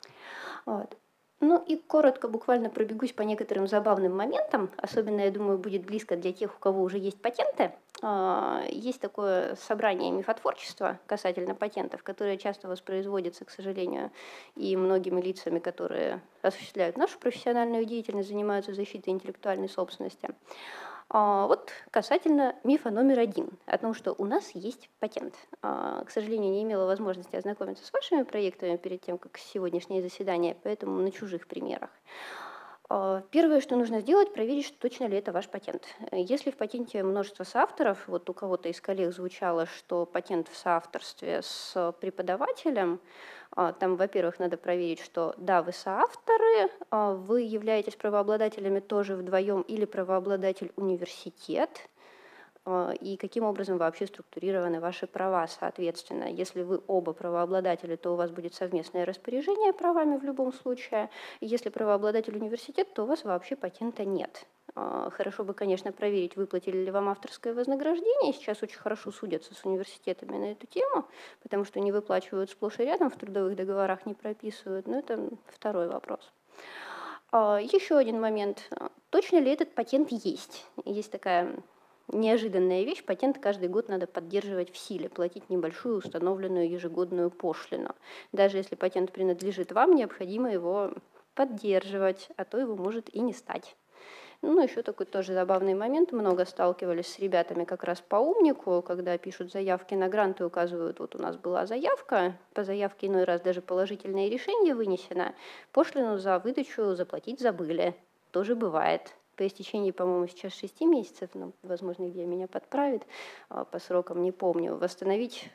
Вот. Ну и коротко буквально пробегусь по некоторым забавным моментам. Особенно, я думаю, будет близко для тех, у кого уже есть патенты. есть такое собрание мифотворчества касательно патентов, которое часто воспроизводится, к сожалению, и многими лицами, которые осуществляют нашу профессиональную деятельность, занимаются защитой интеллектуальной собственности. Вот касательно мифа номер один, о том, что у нас есть патент. К сожалению, не имела возможности ознакомиться с вашими проектами перед тем, как сегодняшнее заседание, поэтому на чужих примерах. Первое, что нужно сделать, проверить, что точно ли это ваш патент. Если в патенте множество соавторов, вот у кого-то из коллег звучало, что патент в соавторстве с преподавателем, там, во-первых, надо проверить, что да, вы соавторы, вы являетесь правообладателями тоже вдвоем или правообладатель университет, и каким образом вообще структурированы ваши права, соответственно. Если вы оба правообладатели, то у вас будет совместное распоряжение правами в любом случае. Если правообладатель университет, то у вас вообще патента нет. Хорошо бы, конечно, проверить, выплатили ли вам авторское вознаграждение. Сейчас очень хорошо судятся с университетами на эту тему, потому что не выплачивают сплошь и рядом, в трудовых договорах не прописывают. Но это второй вопрос. Еще один момент. Точно ли этот патент есть? Есть такая неожиданная вещь, патент каждый год надо поддерживать в силе, платить небольшую установленную ежегодную пошлину. Даже если патент принадлежит вам, необходимо его поддерживать, а то его может и не стать. Ну, еще такой тоже забавный момент. Много сталкивались с ребятами как раз по умнику, когда пишут заявки на гранты, указывают, вот у нас была заявка, по заявке иной раз даже положительное решение вынесено, пошлину за выдачу заплатить забыли. Тоже бывает. По истечении, по-моему, сейчас шести месяцев, но, возможно, где меня подправит, по срокам не помню, восстановить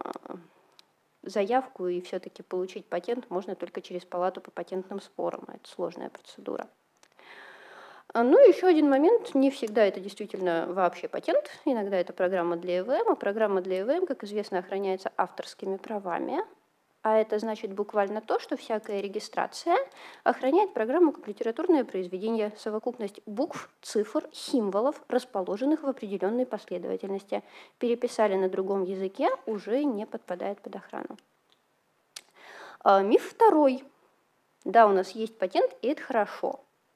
заявку и все-таки получить патент можно только через палату по патентным спорам. Это сложная процедура. Ну и еще один момент. Не всегда это действительно вообще патент. Иногда это программа для и вэ эм, а программа для и вэ эм, как известно, охраняется авторскими правами. А это значит буквально то, что всякая регистрация охраняет программу как литературное произведение, совокупность букв, цифр, символов, расположенных в определенной последовательности. Переписали на другом языке, уже не подпадает под охрану. А, миф второй. Да, у нас есть патент, и это хорошо.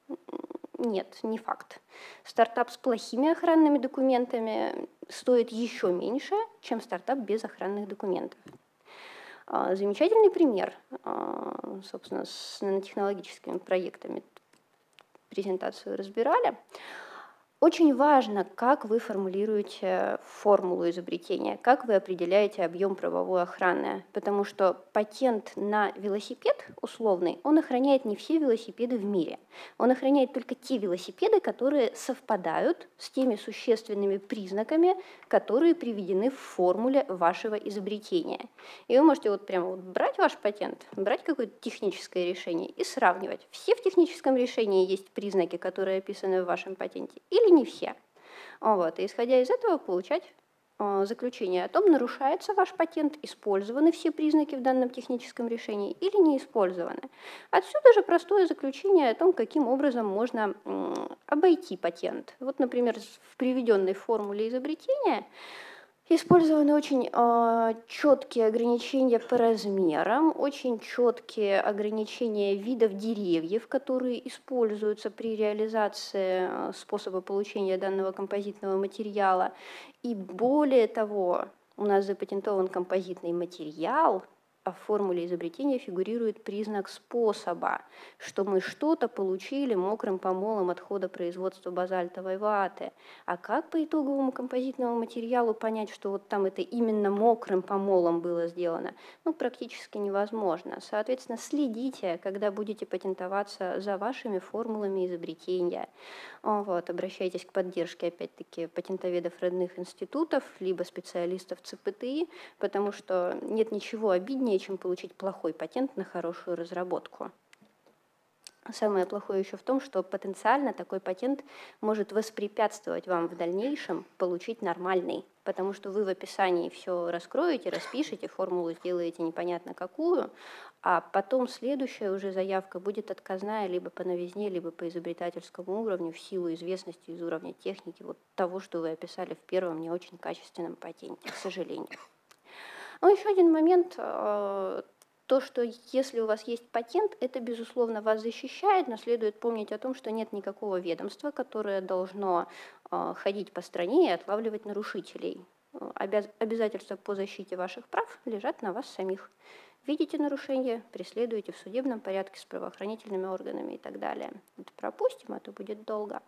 Нет, не факт. Стартап с плохими охранными документами стоит еще меньше, чем стартап без охранных документов. Замечательный пример, собственно, с нанотехнологическими проектами презентацию разбирали. Очень важно, как вы формулируете формулу изобретения, как вы определяете объем правовой охраны, потому что патент на велосипед условный, он охраняет не все велосипеды в мире. Он охраняет только те велосипеды, которые совпадают с теми существенными признаками, которые приведены в формуле вашего изобретения. И вы можете вот прямо вот брать ваш патент, брать какое-то техническое решение и сравнивать. Все в техническом решении есть признаки, которые описаны в вашем патенте, или не все. Вот. И исходя из этого получать э, заключение о том, нарушается ваш патент, использованы все признаки в данном техническом решении или не использованы. Отсюда же простое заключение о том, каким образом можно э, обойти патент. Вот, например, в приведенной формуле изобретения использованы очень э, четкие ограничения по размерам, очень четкие ограничения видов деревьев, которые используются при реализации э, способа получения данного композитного материала. И более того, у нас запатентован композитный материал, а в формуле изобретения фигурирует признак способа, что мы что-то получили мокрым помолом отхода производства базальтовой ваты. А как по итоговому композитному материалу понять, что вот там это именно мокрым помолом было сделано? Ну, практически невозможно. Соответственно, следите, когда будете патентоваться, за вашими формулами изобретения. Вот, обращайтесь к поддержке, опять-таки, патентоведов родных институтов, либо специалистов цэ пэ тэ и, потому что нет ничего обиднее, чем получить плохой патент на хорошую разработку. Самое плохое еще в том, что потенциально такой патент может воспрепятствовать вам в дальнейшем получить нормальный, потому что вы в описании все раскроете, распишете, формулу сделаете непонятно какую, а потом следующая уже заявка будет отказная либо по новизне, либо по изобретательскому уровню в силу известности из уровня техники вот того, что вы описали в первом не очень качественном патенте, к сожалению. Но еще один момент, то, что если у вас есть патент, это, безусловно, вас защищает, но следует помнить о том, что нет никакого ведомства, которое должно ходить по стране и отлавливать нарушителей. Обязательства по защите ваших прав лежат на вас самих. Видите нарушение, преследуете в судебном порядке с правоохранительными органами и так далее. Это пропустим, а то будет долго.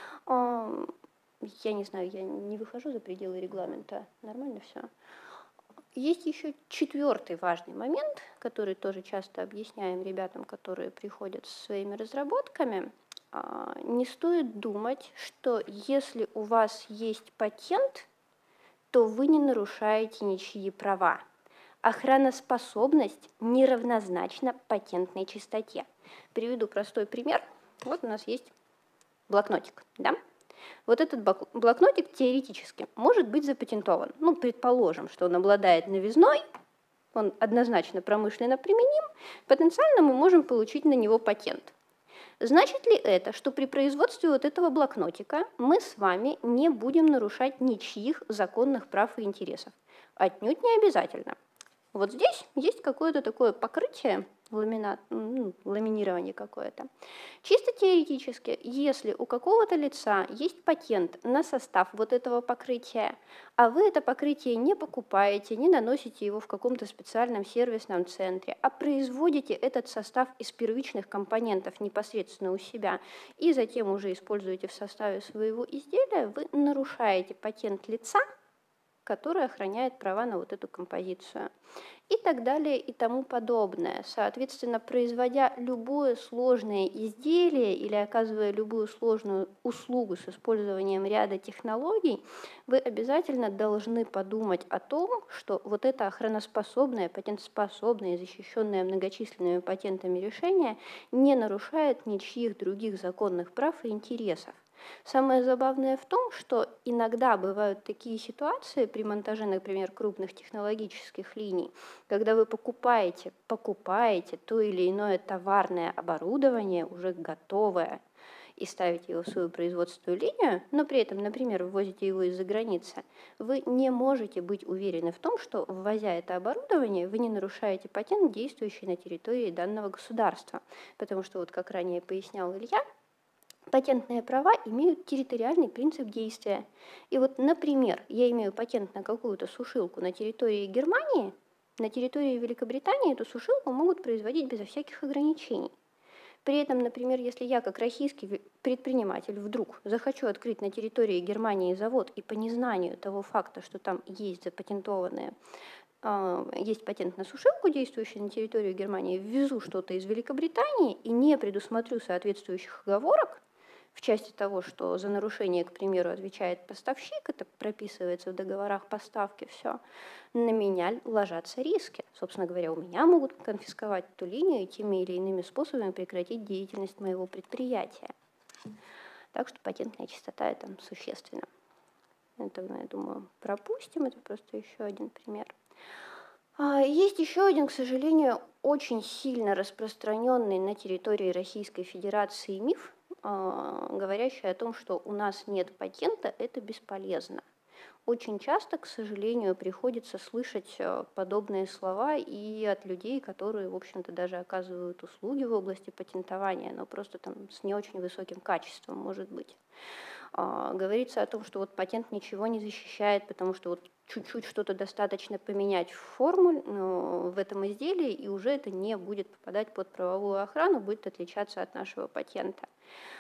Я не знаю, я не выхожу за пределы регламента. Нормально все? Есть еще четвертый важный момент, который тоже часто объясняем ребятам, которые приходят со своими разработками. Не стоит думать, что если у вас есть патент, то вы не нарушаете ничьи права. Охраноспособность неравнозначна патентной чистоте. Приведу простой пример. Вот у нас есть блокнотик, да? Вот этот блокнотик теоретически может быть запатентован. Ну, предположим, что он обладает новизной, он однозначно промышленно применим, потенциально мы можем получить на него патент. Значит ли это, что при производстве вот этого блокнотика мы с вами не будем нарушать ничьих законных прав и интересов? Отнюдь не обязательно. Вот здесь есть какое-то такое покрытие, ламинат, ну, ламинирование какое-то. Чисто теоретически, если у какого-то лица есть патент на состав вот этого покрытия, а вы это покрытие не покупаете, не наносите его в каком-то специальном сервисном центре, а производите этот состав из первичных компонентов непосредственно у себя и затем уже используете в составе своего изделия, вы нарушаете патент лица, который охраняет права на вот эту композицию. И так далее и тому подобное. Соответственно, производя любое сложное изделие или оказывая любую сложную услугу с использованием ряда технологий, вы обязательно должны подумать о том, что вот это охраноспособное, патентоспособное и защищенное многочисленными патентами решение не нарушает ничьих других законных прав и интересов. Самое забавное в том, что иногда бывают такие ситуации при монтаже, например, крупных технологических линий, когда вы покупаете, покупаете то или иное товарное оборудование, уже готовое, и ставите его в свою производственную линию, но при этом, например, ввозите его из-за границы, вы не можете быть уверены в том, что, ввозя это оборудование, вы не нарушаете патент, действующий на территории данного государства. Потому что, вот как ранее пояснял Илья, патентные права имеют территориальный принцип действия. И вот, например, я имею патент на какую-то сушилку на территории Германии, на территории Великобритании эту сушилку могут производить безо всяких ограничений. При этом, например, если я как российский предприниматель вдруг захочу открыть на территории Германии завод и по незнанию того факта, что там есть запатентованные, есть патент на сушилку, действующий на территорию Германии, ввезу что-то из Великобритании и не предусмотрю соответствующих оговорок, в части того, что за нарушение, к примеру, отвечает поставщик, это прописывается в договорах поставки, все, на меня ложатся риски. Собственно говоря, у меня могут конфисковать эту линию и теми или иными способами прекратить деятельность моего предприятия. Так что патентная чистота – это существенно. Это, я думаю, пропустим, это просто еще один пример. Есть еще один, к сожалению, очень сильно распространенный на территории Российской Федерации миф, говорящий о том, что у нас нет патента, это бесполезно. Очень часто, к сожалению, приходится слышать подобные слова и от людей, которые, в общем-то, даже оказывают услуги в области патентования, но просто там с не очень высоким качеством, может быть. Говорится о том, что вот патент ничего не защищает, потому что вот чуть-чуть что-то достаточно поменять в формуле, в этом изделии, и уже это не будет попадать под правовую охрану, будет отличаться от нашего патента.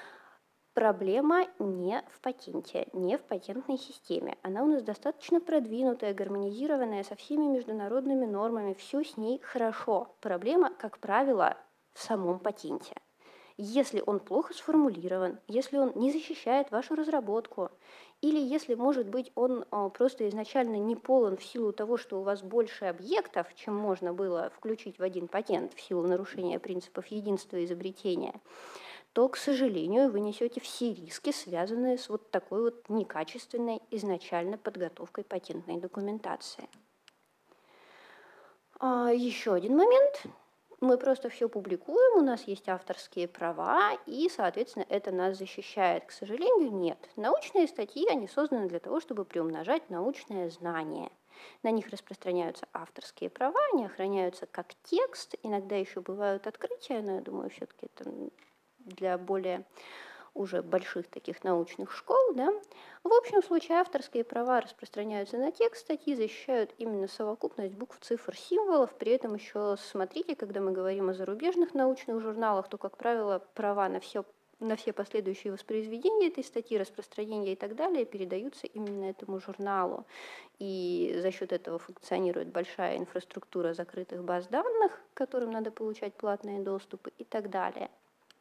Проблема не в патенте, не в патентной системе. Она у нас достаточно продвинутая, гармонизированная со всеми международными нормами, все с ней хорошо. Проблема, как правило, в самом патенте. Если он плохо сформулирован, если он не защищает вашу разработку, или если, может быть, он просто изначально не полон в силу того, что у вас больше объектов, чем можно было включить в один патент в силу нарушения принципов единства изобретения, то, к сожалению, вы несете все риски, связанные с вот такой вот некачественной изначально подготовкой патентной документации. Еще один момент. Мы просто все публикуем, у нас есть авторские права, и, соответственно, это нас защищает. К сожалению, нет. Научные статьи, они созданы для того, чтобы приумножать научное знание. На них распространяются авторские права, они охраняются как текст, иногда еще бывают открытия, но я думаю, все-таки это для более уже больших таких научных школ. Да? В общем случае авторские права распространяются на текст, статьи защищают именно совокупность букв, цифр, символов. При этом еще смотрите, когда мы говорим о зарубежных научных журналах, то, как правило, права на все на все последующие воспроизведения этой статьи, распространения и так далее передаются именно этому журналу. И за счет этого функционирует большая инфраструктура закрытых баз данных, к которым надо получать платные доступы и так далее.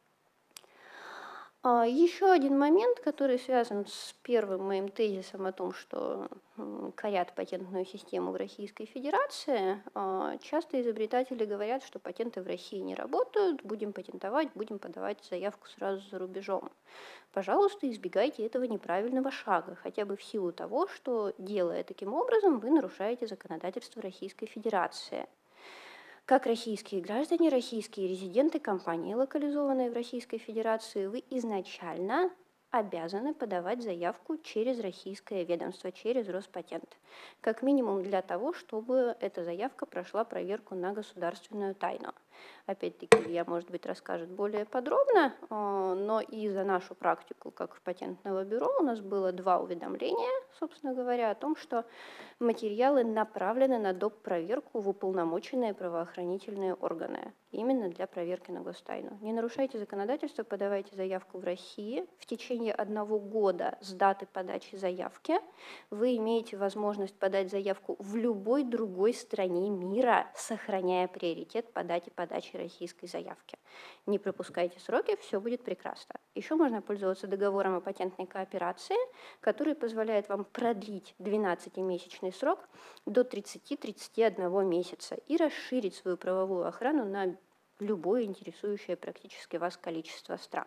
Еще один момент, который связан с первым моим тезисом о том, что корят патентную систему в Российской Федерации. Часто изобретатели говорят, что патенты в России не работают, будем патентовать, будем подавать заявку сразу за рубежом. Пожалуйста, избегайте этого неправильного шага, хотя бы в силу того, что, делая таким образом, вы нарушаете законодательство Российской Федерации. Как российские граждане, российские резиденты компании, локализованные в Российской Федерации, вы изначально обязаны подавать заявку через российское ведомство, через Роспатент. Как минимум для того, чтобы эта заявка прошла проверку на государственную тайну. Опять-таки, Илья, может быть, расскажет более подробно, но и за нашу практику, как патентного бюро, у нас было два уведомления, собственно говоря, о том, что материалы направлены на доп. Проверку в уполномоченные правоохранительные органы, именно для проверки на гостайну. Не нарушайте законодательство, подавайте заявку в России. В течение одного года с даты подачи заявки вы имеете возможность подать заявку в любой другой стране мира, сохраняя приоритет по дате подачи российской заявки. Не пропускайте сроки, все будет прекрасно. Еще можно пользоваться договором о патентной кооперации, который позволяет вам продлить двенадцатимесячный срок до тридцати-тридцати одного месяца и расширить свою правовую охрану на любое интересующее практически вас количество стран.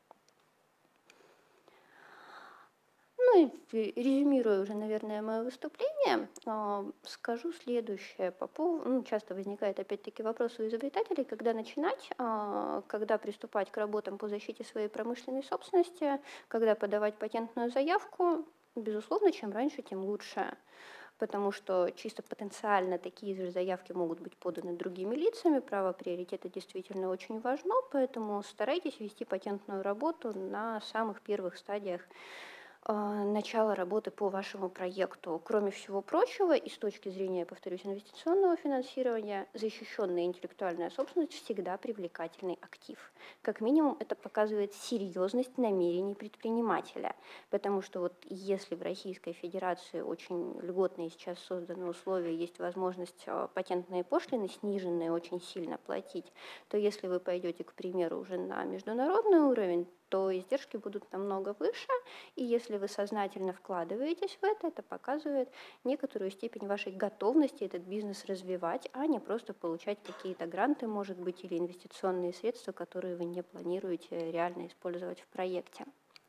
Ну и резюмируя уже, наверное, мое выступление, скажу следующее. По поводу, ну, часто возникает опять-таки вопрос у изобретателей, когда начинать, когда приступать к работам по защите своей промышленной собственности, когда подавать патентную заявку. Безусловно, чем раньше, тем лучше. Потому что чисто потенциально такие же заявки могут быть поданы другими лицами. Право приоритета действительно очень важно, поэтому старайтесь вести патентную работу на самых первых стадиях начала работы по вашему проекту. Кроме всего прочего, и с точки зрения, повторюсь, инвестиционного финансирования, защищенная интеллектуальная собственность всегда привлекательный актив. Как минимум, это показывает серьезность намерений предпринимателя, потому что вот если в Российской Федерации очень льготные сейчас созданы условия, есть возможность патентные пошлины сниженные очень сильно платить, то если вы пойдете, к примеру, уже на международный уровень, то издержки будут намного выше, и если вы сознательно вкладываетесь в это, это показывает некоторую степень вашей готовности этот бизнес развивать, а не просто получать какие-то гранты, может быть, или инвестиционные средства, которые вы не планируете реально использовать в проекте.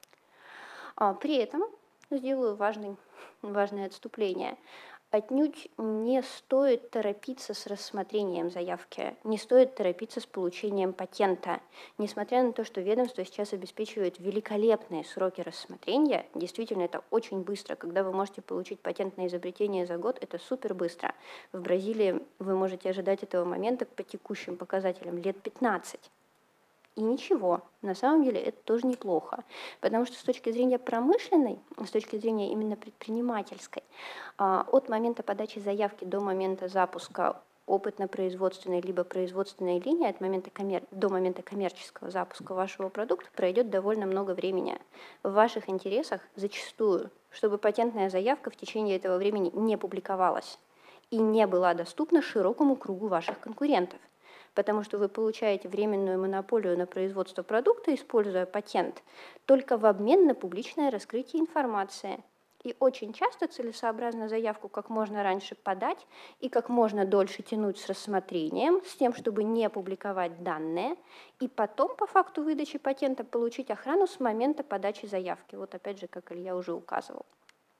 При этом сделаю важный, важное отступление. Отнюдь не стоит торопиться с рассмотрением заявки, не стоит торопиться с получением патента. Несмотря на то, что ведомство сейчас обеспечивает великолепные сроки рассмотрения, действительно это очень быстро. Когда вы можете получить патент на изобретение за год, это супер быстро. В Бразилии вы можете ожидать этого момента по текущим показателям лет пятнадцать. И ничего, на самом деле это тоже неплохо, потому что с точки зрения промышленной, с точки зрения именно предпринимательской, от момента подачи заявки до момента запуска опытно-производственной либо производственной линии, от момента коммер... до момента коммерческого запуска вашего продукта пройдет довольно много времени. В ваших интересах зачастую, чтобы патентная заявка в течение этого времени не публиковалась и не была доступна широкому кругу ваших конкурентов. Потому что вы получаете временную монополию на производство продукта, используя патент, только в обмен на публичное раскрытие информации. И очень часто целесообразно заявку как можно раньше подать и как можно дольше тянуть с рассмотрением, с тем, чтобы не публиковать данные, и потом по факту выдачи патента получить охрану с момента подачи заявки. Вот опять же, как Илья уже указывал.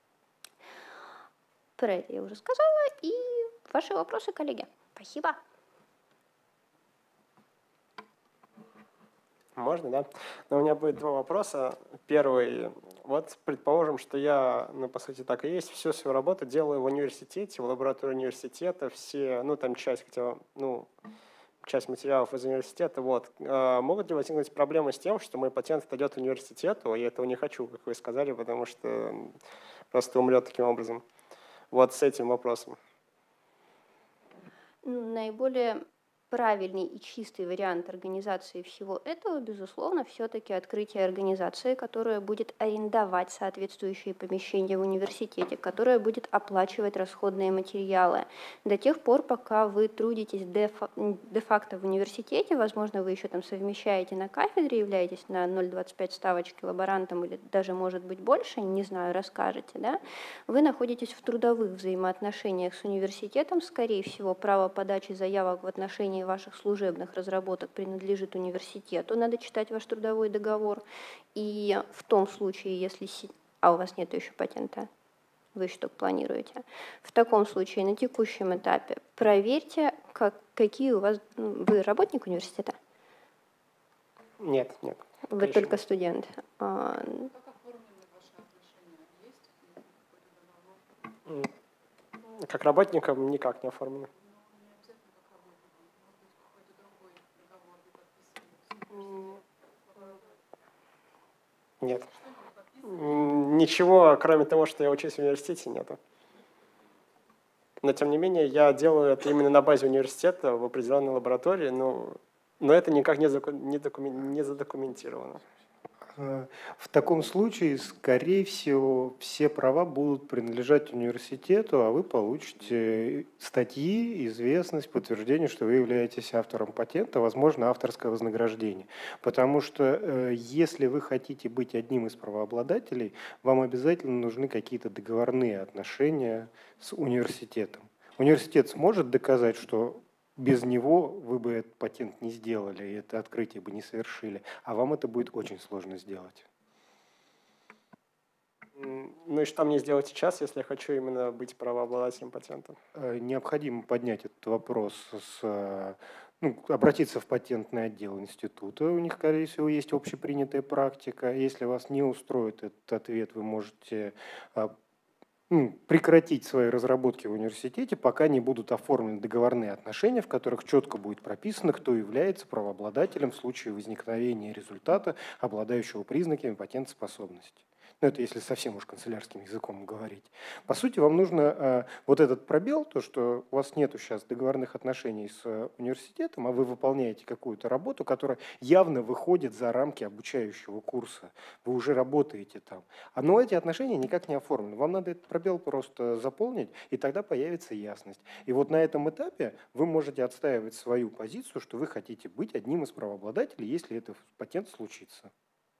Про это я уже сказала. И ваши вопросы, коллеги. Спасибо. Можно, да? Но у меня будет два вопроса. Первый. Вот предположим, что я, ну, по сути, так и есть, всю свою работу делаю в университете, в лаборатории университета, все, ну, там часть, хотя, ну, часть материалов из университета. Вот. Могут ли возникнуть проблемы с тем, что мой патент отойдет университету, и я этого не хочу, как вы сказали, потому что просто умрет таким образом. Вот с этим вопросом. Наиболее правильный и чистый вариант организации всего этого, безусловно, все-таки открытие организации, которая будет арендовать соответствующие помещения в университете, которая будет оплачивать расходные материалы. До тех пор, пока вы трудитесь де-факто в университете, возможно, вы еще там совмещаете на кафедре, являетесь на ноль целых двадцать пять ставочки лаборантом или даже, может быть, больше, не знаю, расскажете, да? Вы находитесь в трудовых взаимоотношениях с университетом, скорее всего, право подачи заявок в отношении ваших служебных разработок принадлежит университету, надо читать ваш трудовой договор. И в том случае, если... А у вас нет еще патента, вы еще только планируете. В таком случае на текущем этапе проверьте, как, какие у вас... Вы работник университета? Нет, нет. Вы конечно. только студент. Как работникам никак не оформлено. Нет. Ничего, кроме того, что я учусь в университете, нету. Но, тем не менее, я делаю это именно на базе университета, в определенной лаборатории, но, но это никак не, заку, не, докумен, не задокументировано. В таком случае, скорее всего, все права будут принадлежать университету, а вы получите статьи, известность, подтверждение, что вы являетесь автором патента, возможно, авторское вознаграждение. Потому что если вы хотите быть одним из правообладателей, вам обязательно нужны какие-то договорные отношения с университетом. Университет сможет доказать, что без него вы бы этот патент не сделали, и это открытие бы не совершили, а вам это будет очень сложно сделать. Ну и что мне сделать сейчас, если я хочу именно быть правообладателем патента? Необходимо поднять этот вопрос, с, ну, обратиться в патентный отдел института. У них, скорее всего, есть общепринятая практика. Если вас не устроит этот ответ, вы можете прекратить свои разработки в университете, пока не будут оформлены договорные отношения, в которых четко будет прописано, кто является правообладателем в случае возникновения результата, обладающего признаками патентоспособности. Ну, это если совсем уж канцелярским языком говорить. По сути, вам нужно э, вот этот пробел, то, что у вас нет сейчас договорных отношений с э, университетом, а вы выполняете какую-то работу, которая явно выходит за рамки обучающего курса. Вы уже работаете там. А, но эти отношения никак не оформлены. Вам надо этот пробел просто заполнить, и тогда появится ясность. И вот на этом этапе вы можете отстаивать свою позицию, что вы хотите быть одним из правообладателей, если этот патент случится.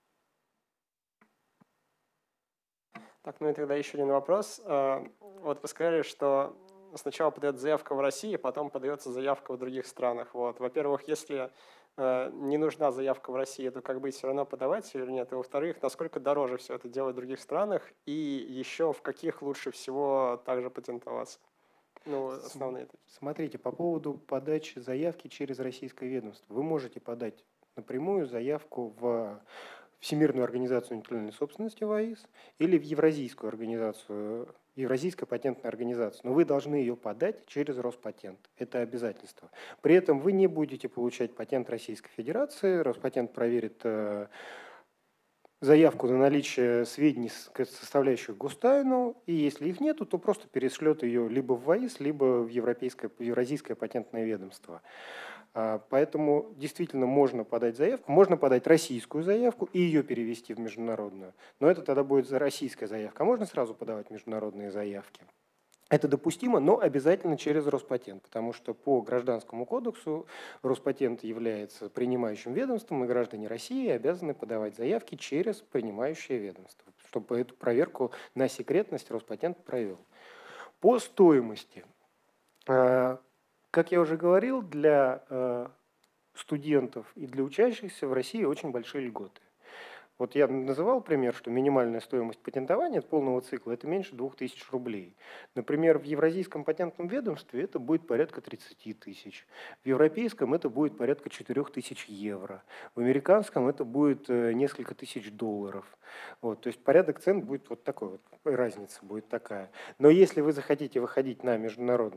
Так, ну и тогда еще один вопрос. Вот вы сказали, что сначала подается заявка в России, потом подается заявка в других странах. Вот. Во-первых, если не нужна заявка в России, то как быть, все равно подавать или нет? И во-вторых, насколько дороже все это делать в других странах? И еще в каких лучше всего также патентоваться? Ну, основные. Смотрите, по поводу подачи заявки через российское ведомство. Вы можете подать напрямую заявку в Всемирную организацию интеллектуальной собственности ВАИС или в Евразийскую организацию, Евразийская патентная организация. Но вы должны ее подать через Роспатент. Это обязательство. При этом вы не будете получать патент Российской Федерации. Роспатент проверит э, заявку на наличие сведений, составляющих гостайну, и если их нету, то просто перешлет ее либо в ВАИС, либо в, Европейское, в Евразийское патентное ведомство. Поэтому действительно можно подать заявку, можно подать российскую заявку и ее перевести в международную. Но это тогда будет российская заявка. А можно сразу подавать международные заявки. Это допустимо, но обязательно через Роспатент, потому что по Гражданскому кодексу Роспатент является принимающим ведомством, и граждане России обязаны подавать заявки через принимающее ведомство, чтобы эту проверку на секретность Роспатент провел. По стоимости. Как я уже говорил, для э, студентов и для учащихся в России очень большие льготы. Вот я называл пример, что минимальная стоимость патентования от полного цикла – это меньше двух тысяч рублей. Например, в Евразийском патентном ведомстве это будет порядка тридцати тысяч. В европейском это будет порядка четырёх тысяч евро. В американском это будет несколько тысяч долларов. Вот, то есть порядок цен будет вот такой, вот, разница будет такая. Но если вы захотите выходить на международный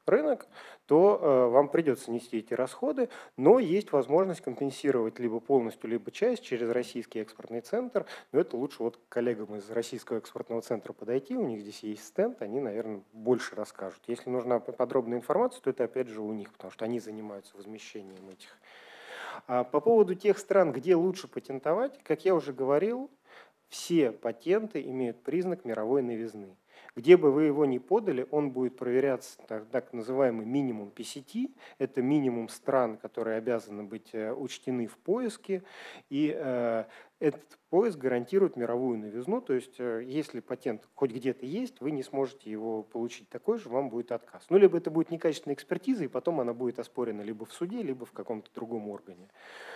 рынок, то э, вам придется нести эти расходы, но есть возможность компенсировать либо полностью, либо часть через российский экспортный центр. Но это лучше вот к коллегам из российского экспортного центра подойти, у них здесь есть стенд, они, наверное, больше расскажут. Если нужна подробная информация, то это опять же у них, потому что они занимаются возмещением этих. А по поводу тех стран, где лучше патентовать, как я уже говорил, все патенты имеют признак мировой новизны. Где бы вы его ни подали, он будет проверяться так, так называемый минимум пи си ти. Это минимум стран, которые обязаны быть учтены в поиске. И э, этот поиск гарантирует мировую новизну. То есть э, если патент хоть где-то есть, вы не сможете его получить такой же, вам будет отказ. Ну, либо это будет некачественная экспертиза, и потом она будет оспорена либо в суде, либо в каком-то другом органе.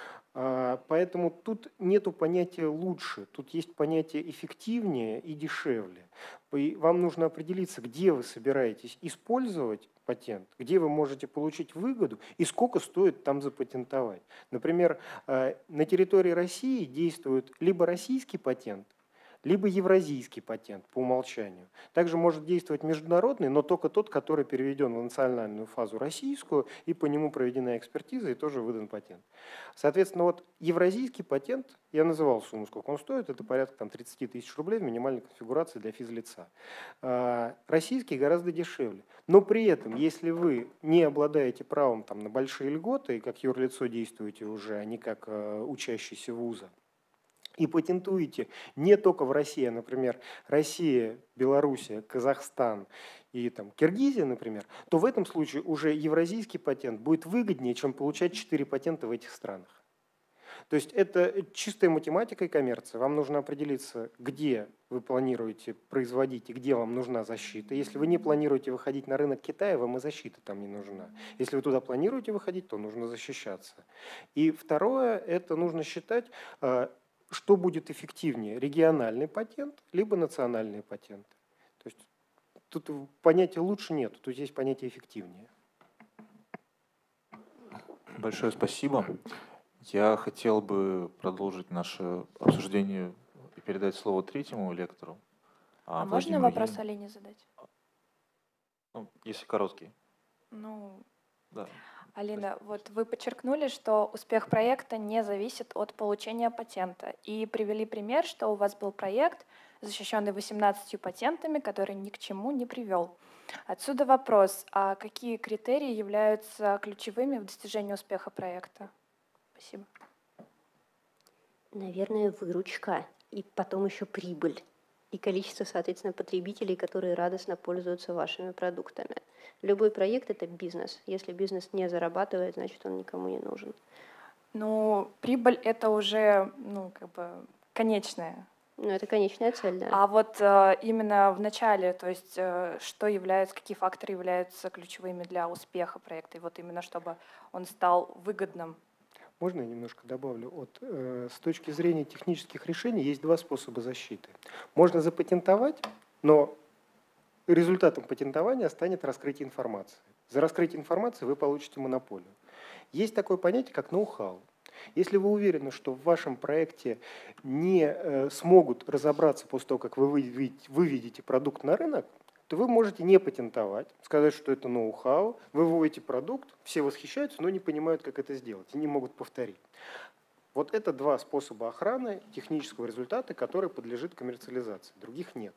Поэтому тут нет понятия «лучше», тут есть понятие «эффективнее» и «дешевле». И вам нужно определиться, где вы собираетесь использовать патент, где вы можете получить выгоду и сколько стоит там запатентовать. Например, на территории России действует либо российский патент, либо евразийский патент по умолчанию. Также может действовать международный, но только тот, который переведен в национальную фазу российскую, и по нему проведена экспертиза, и тоже выдан патент. Соответственно, вот евразийский патент, я называл сумму, сколько он стоит, это порядка там, тридцать тысяч рублей в минимальной конфигурации для физлица. Российский гораздо дешевле. Но при этом, если вы не обладаете правом там, на большие льготы, и как юрлицо действуете уже, а не как учащийся вуза, и патентуете не только в России, а, например, Россия, Белоруссия, Казахстан и там, Киргизия, например, то в этом случае уже евразийский патент будет выгоднее, чем получать четыре патента в этих странах. То есть это чистая математика и коммерция. Вам нужно определиться, где вы планируете производить и где вам нужна защита. Если вы не планируете выходить на рынок Китая, вам и защита там не нужна. Если вы туда планируете выходить, то нужно защищаться. И второе, это нужно считать, что будет эффективнее, региональный патент либо национальный патент. То есть тут понятия лучше нет, тут есть понятие эффективнее. Большое спасибо. Я хотел бы продолжить наше обсуждение и передать слово третьему лектору. А можно вопрос Алине задать? Ну, если короткий. Ну, да. Алина, вот вы подчеркнули, что успех проекта не зависит от получения патента. И привели пример, что у вас был проект, защищенный восемнадцатью патентами, который ни к чему не привел. Отсюда вопрос, а какие критерии являются ключевыми в достижении успеха проекта? Спасибо. Наверное, выручка и потом еще прибыль. И количество, соответственно, потребителей, которые радостно пользуются вашими продуктами. Любой проект – это бизнес. Если бизнес не зарабатывает, значит, он никому не нужен. Ну, прибыль – это уже, ну, как бы, конечная. Ну, это конечная цель, да. А вот э, именно в начале, то есть, э, что является, какие факторы являются ключевыми для успеха проекта, и вот именно чтобы он стал выгодным? Можно я немножко добавлю? Вот, э, с точки зрения технических решений есть два способа защиты. Можно запатентовать, но результатом патентования станет раскрытие информации. За раскрытие информации вы получите монополию. Есть такое понятие, как ноу-хау. Если вы уверены, что в вашем проекте не э, смогут разобраться после того, как вы выведете продукт на рынок, то вы можете не патентовать, сказать, что это ноу-хау, вы выводите продукт, все восхищаются, но не понимают, как это сделать, и не могут повторить. Вот это два способа охраны технического результата, который подлежит коммерциализации. Других нет.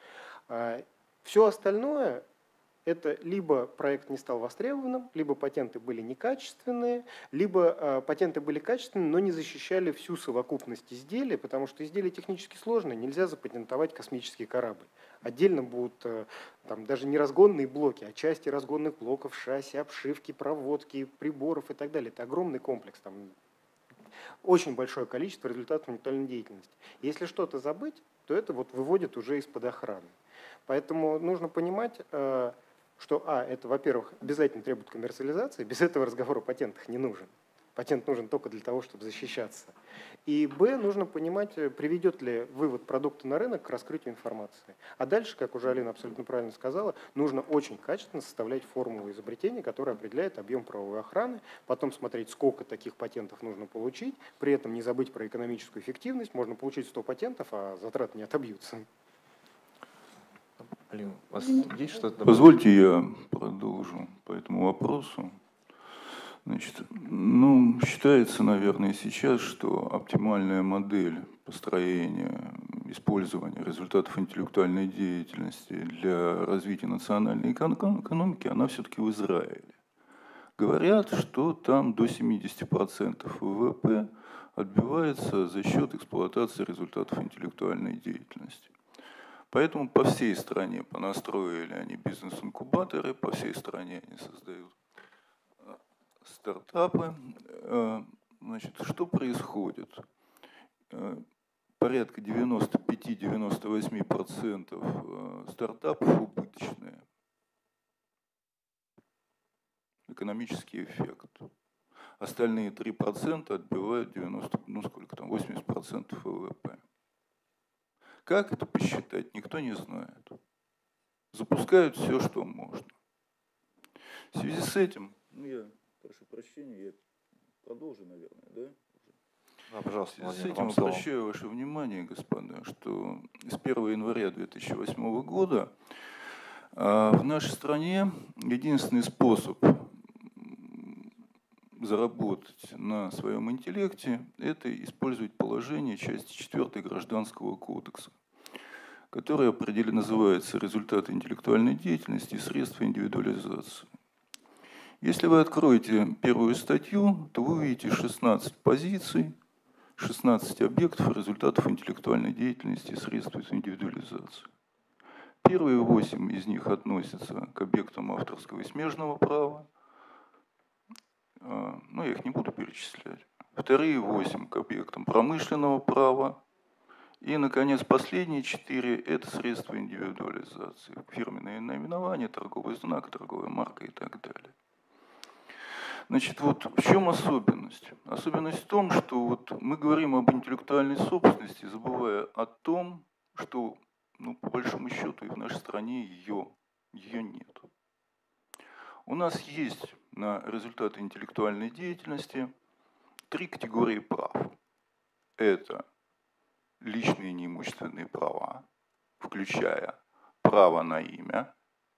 Все остальное – это либо проект не стал востребованным, либо патенты были некачественные, либо патенты были качественные, но не защищали всю совокупность изделия, потому что изделия технически сложные, нельзя запатентовать космический корабль. Отдельно будут там, даже не разгонные блоки, а части разгонных блоков, шасси, обшивки, проводки, приборов и так далее. Это огромный комплекс, там очень большое количество результатов интеллектуальной деятельности. Если что-то забыть, то это вот выводит уже из-под охраны. Поэтому нужно понимать, что, а, это, во-первых, обязательно требует коммерциализации, без этого разговор о патентах не нужен. Патент нужен только для того, чтобы защищаться. И, б, нужно понимать, приведет ли вывод продукта на рынок к раскрытию информации. А дальше, как уже Алина абсолютно правильно сказала, нужно очень качественно составлять формулу изобретения, которая определяет объем правовой охраны, потом смотреть, сколько таких патентов нужно получить, при этом не забыть про экономическую эффективность. Можно получить сто патентов, а затраты не отобьются. Алим, у вас есть что-то добавить? Позвольте я продолжу по этому вопросу. Значит, ну, считается, наверное, сейчас, что оптимальная модель построения, использования результатов интеллектуальной деятельности для развития национальной экономики, она все-таки в Израиле. Говорят, что там до семидесяти процентов ВВП отбивается за счет эксплуатации результатов интеллектуальной деятельности. Поэтому по всей стране понастроили они бизнес-инкубаторы, по всей стране они создают стартапы. Значит, что происходит? Порядка девяноста пяти — девяноста восьми процентов стартапов убыточные. Экономический эффект. Остальные три процента отбивают девяносто, ну сколько там, восемьдесят процентов ВВП. Как это посчитать, никто не знает. Запускают все, что можно. В связи с этим, ну я прошу прощения, я продолжу, наверное, да? Да, пожалуйста, в связи с Владимир, этим вам слово. обращаю ваше внимание, господа, что с первого января две тысячи восьмого года в нашей стране единственный способ заработать на своем интеллекте – это использовать положение части четвёртой Гражданского кодекса, которое определенно называется «Результаты интеллектуальной деятельности и средства индивидуализации». Если вы откроете первую статью, то вы увидите шестнадцать позиций, шестнадцать объектов результатов интеллектуальной деятельности и средств индивидуализации. Первые восемь из них относятся к объектам авторского и смежного права. Ну, я их не буду перечислять. Вторые восемь к объектам промышленного права. И, наконец, последние четыре – это средства индивидуализации. Фирменные наименования, торговый знак, торговая марка и так далее. Значит, вот в чем особенность? Особенность в том, что вот мы говорим об интеллектуальной собственности, забывая о том, что, ну, по большому счету, и в нашей стране ее, ее нет. У нас есть на результаты интеллектуальной деятельности три категории прав. Это личные неимущественные права, включая право на имя,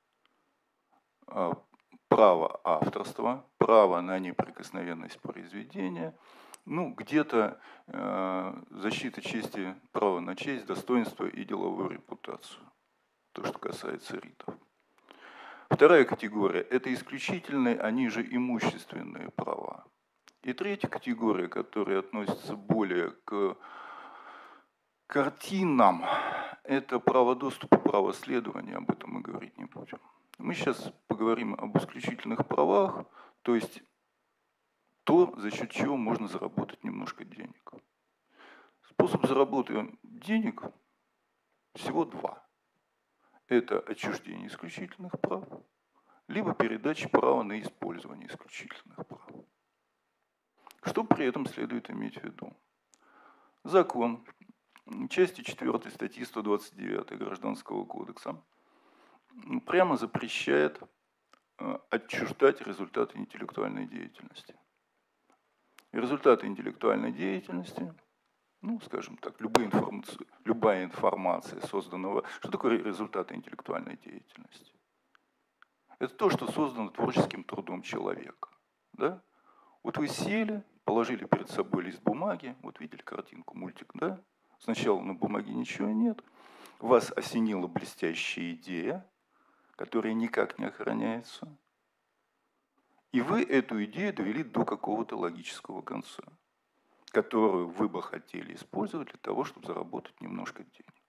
право авторства, право на неприкосновенность произведения, ну, где-то э, защита чести, право на честь, достоинство и деловую репутацию. То, что касается ритов. Вторая категория – это исключительные, они же имущественные права. И третья категория, которая относится более к картинам, это право доступа, право следования, об этом мы говорить не будем. Мы сейчас поговорим об исключительных правах, то есть то, за счет чего можно заработать немножко денег. Способ заработать денег всего два. Это отчуждение исключительных прав, либо передача права на использование исключительных прав. Что при этом следует иметь в виду? Закон части четвёртой статьи сто двадцать девятой Гражданского кодекса прямо запрещает отчуждать результаты интеллектуальной деятельности. И результаты интеллектуальной деятельности, ну, скажем так, любая информация, любая информация созданного... Что такое результаты интеллектуальной деятельности? Это то, что создано творческим трудом человека. Да? Вот вы сели, положили перед собой лист бумаги, вот видели картинку, мультик, да? Сначала на бумаге ничего нет, вас осенила блестящая идея, которая никак не охраняется, и вы эту идею довели до какого-то логического конца, которую вы бы хотели использовать для того, чтобы заработать немножко денег.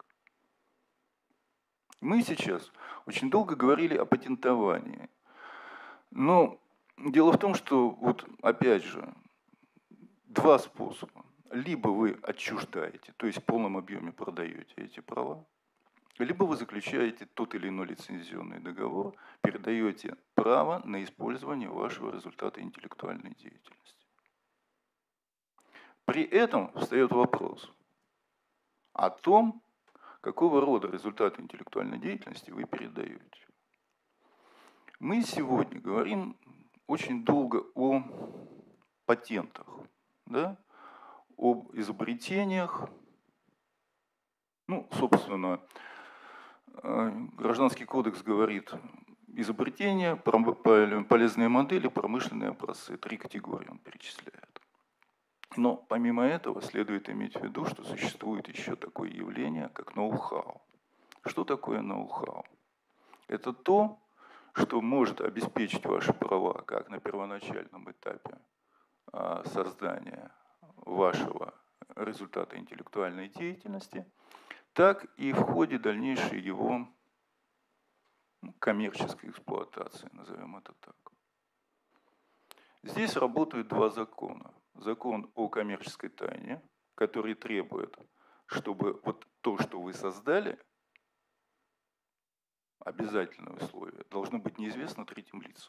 Мы сейчас очень долго говорили о патентовании. Но дело в том, что, вот опять же, два способа. Либо вы отчуждаете, то есть в полном объеме продаете эти права, либо вы заключаете тот или иной лицензионный договор, передаете право на использование вашего результата интеллектуальной деятельности. При этом встает вопрос о том, какого рода результаты интеллектуальной деятельности вы передаете. Мы сегодня говорим очень долго о патентах, да? Об изобретениях. Ну, собственно, Гражданский кодекс говорит изобретения, полезные модели, промышленные образцы. Три категории он перечисляет. Но помимо этого следует иметь в виду, что существует еще такое явление, как ноу-хау. Что такое ноу-хау? Это то, что может обеспечить ваши права как на первоначальном этапе создания вашего результата интеллектуальной деятельности, так и в ходе дальнейшей его коммерческой эксплуатации, назовем это так. Здесь работают два закона. Закон о коммерческой тайне, который требует, чтобы вот то, что вы создали, обязательное условие, должно быть неизвестно третьим лицам.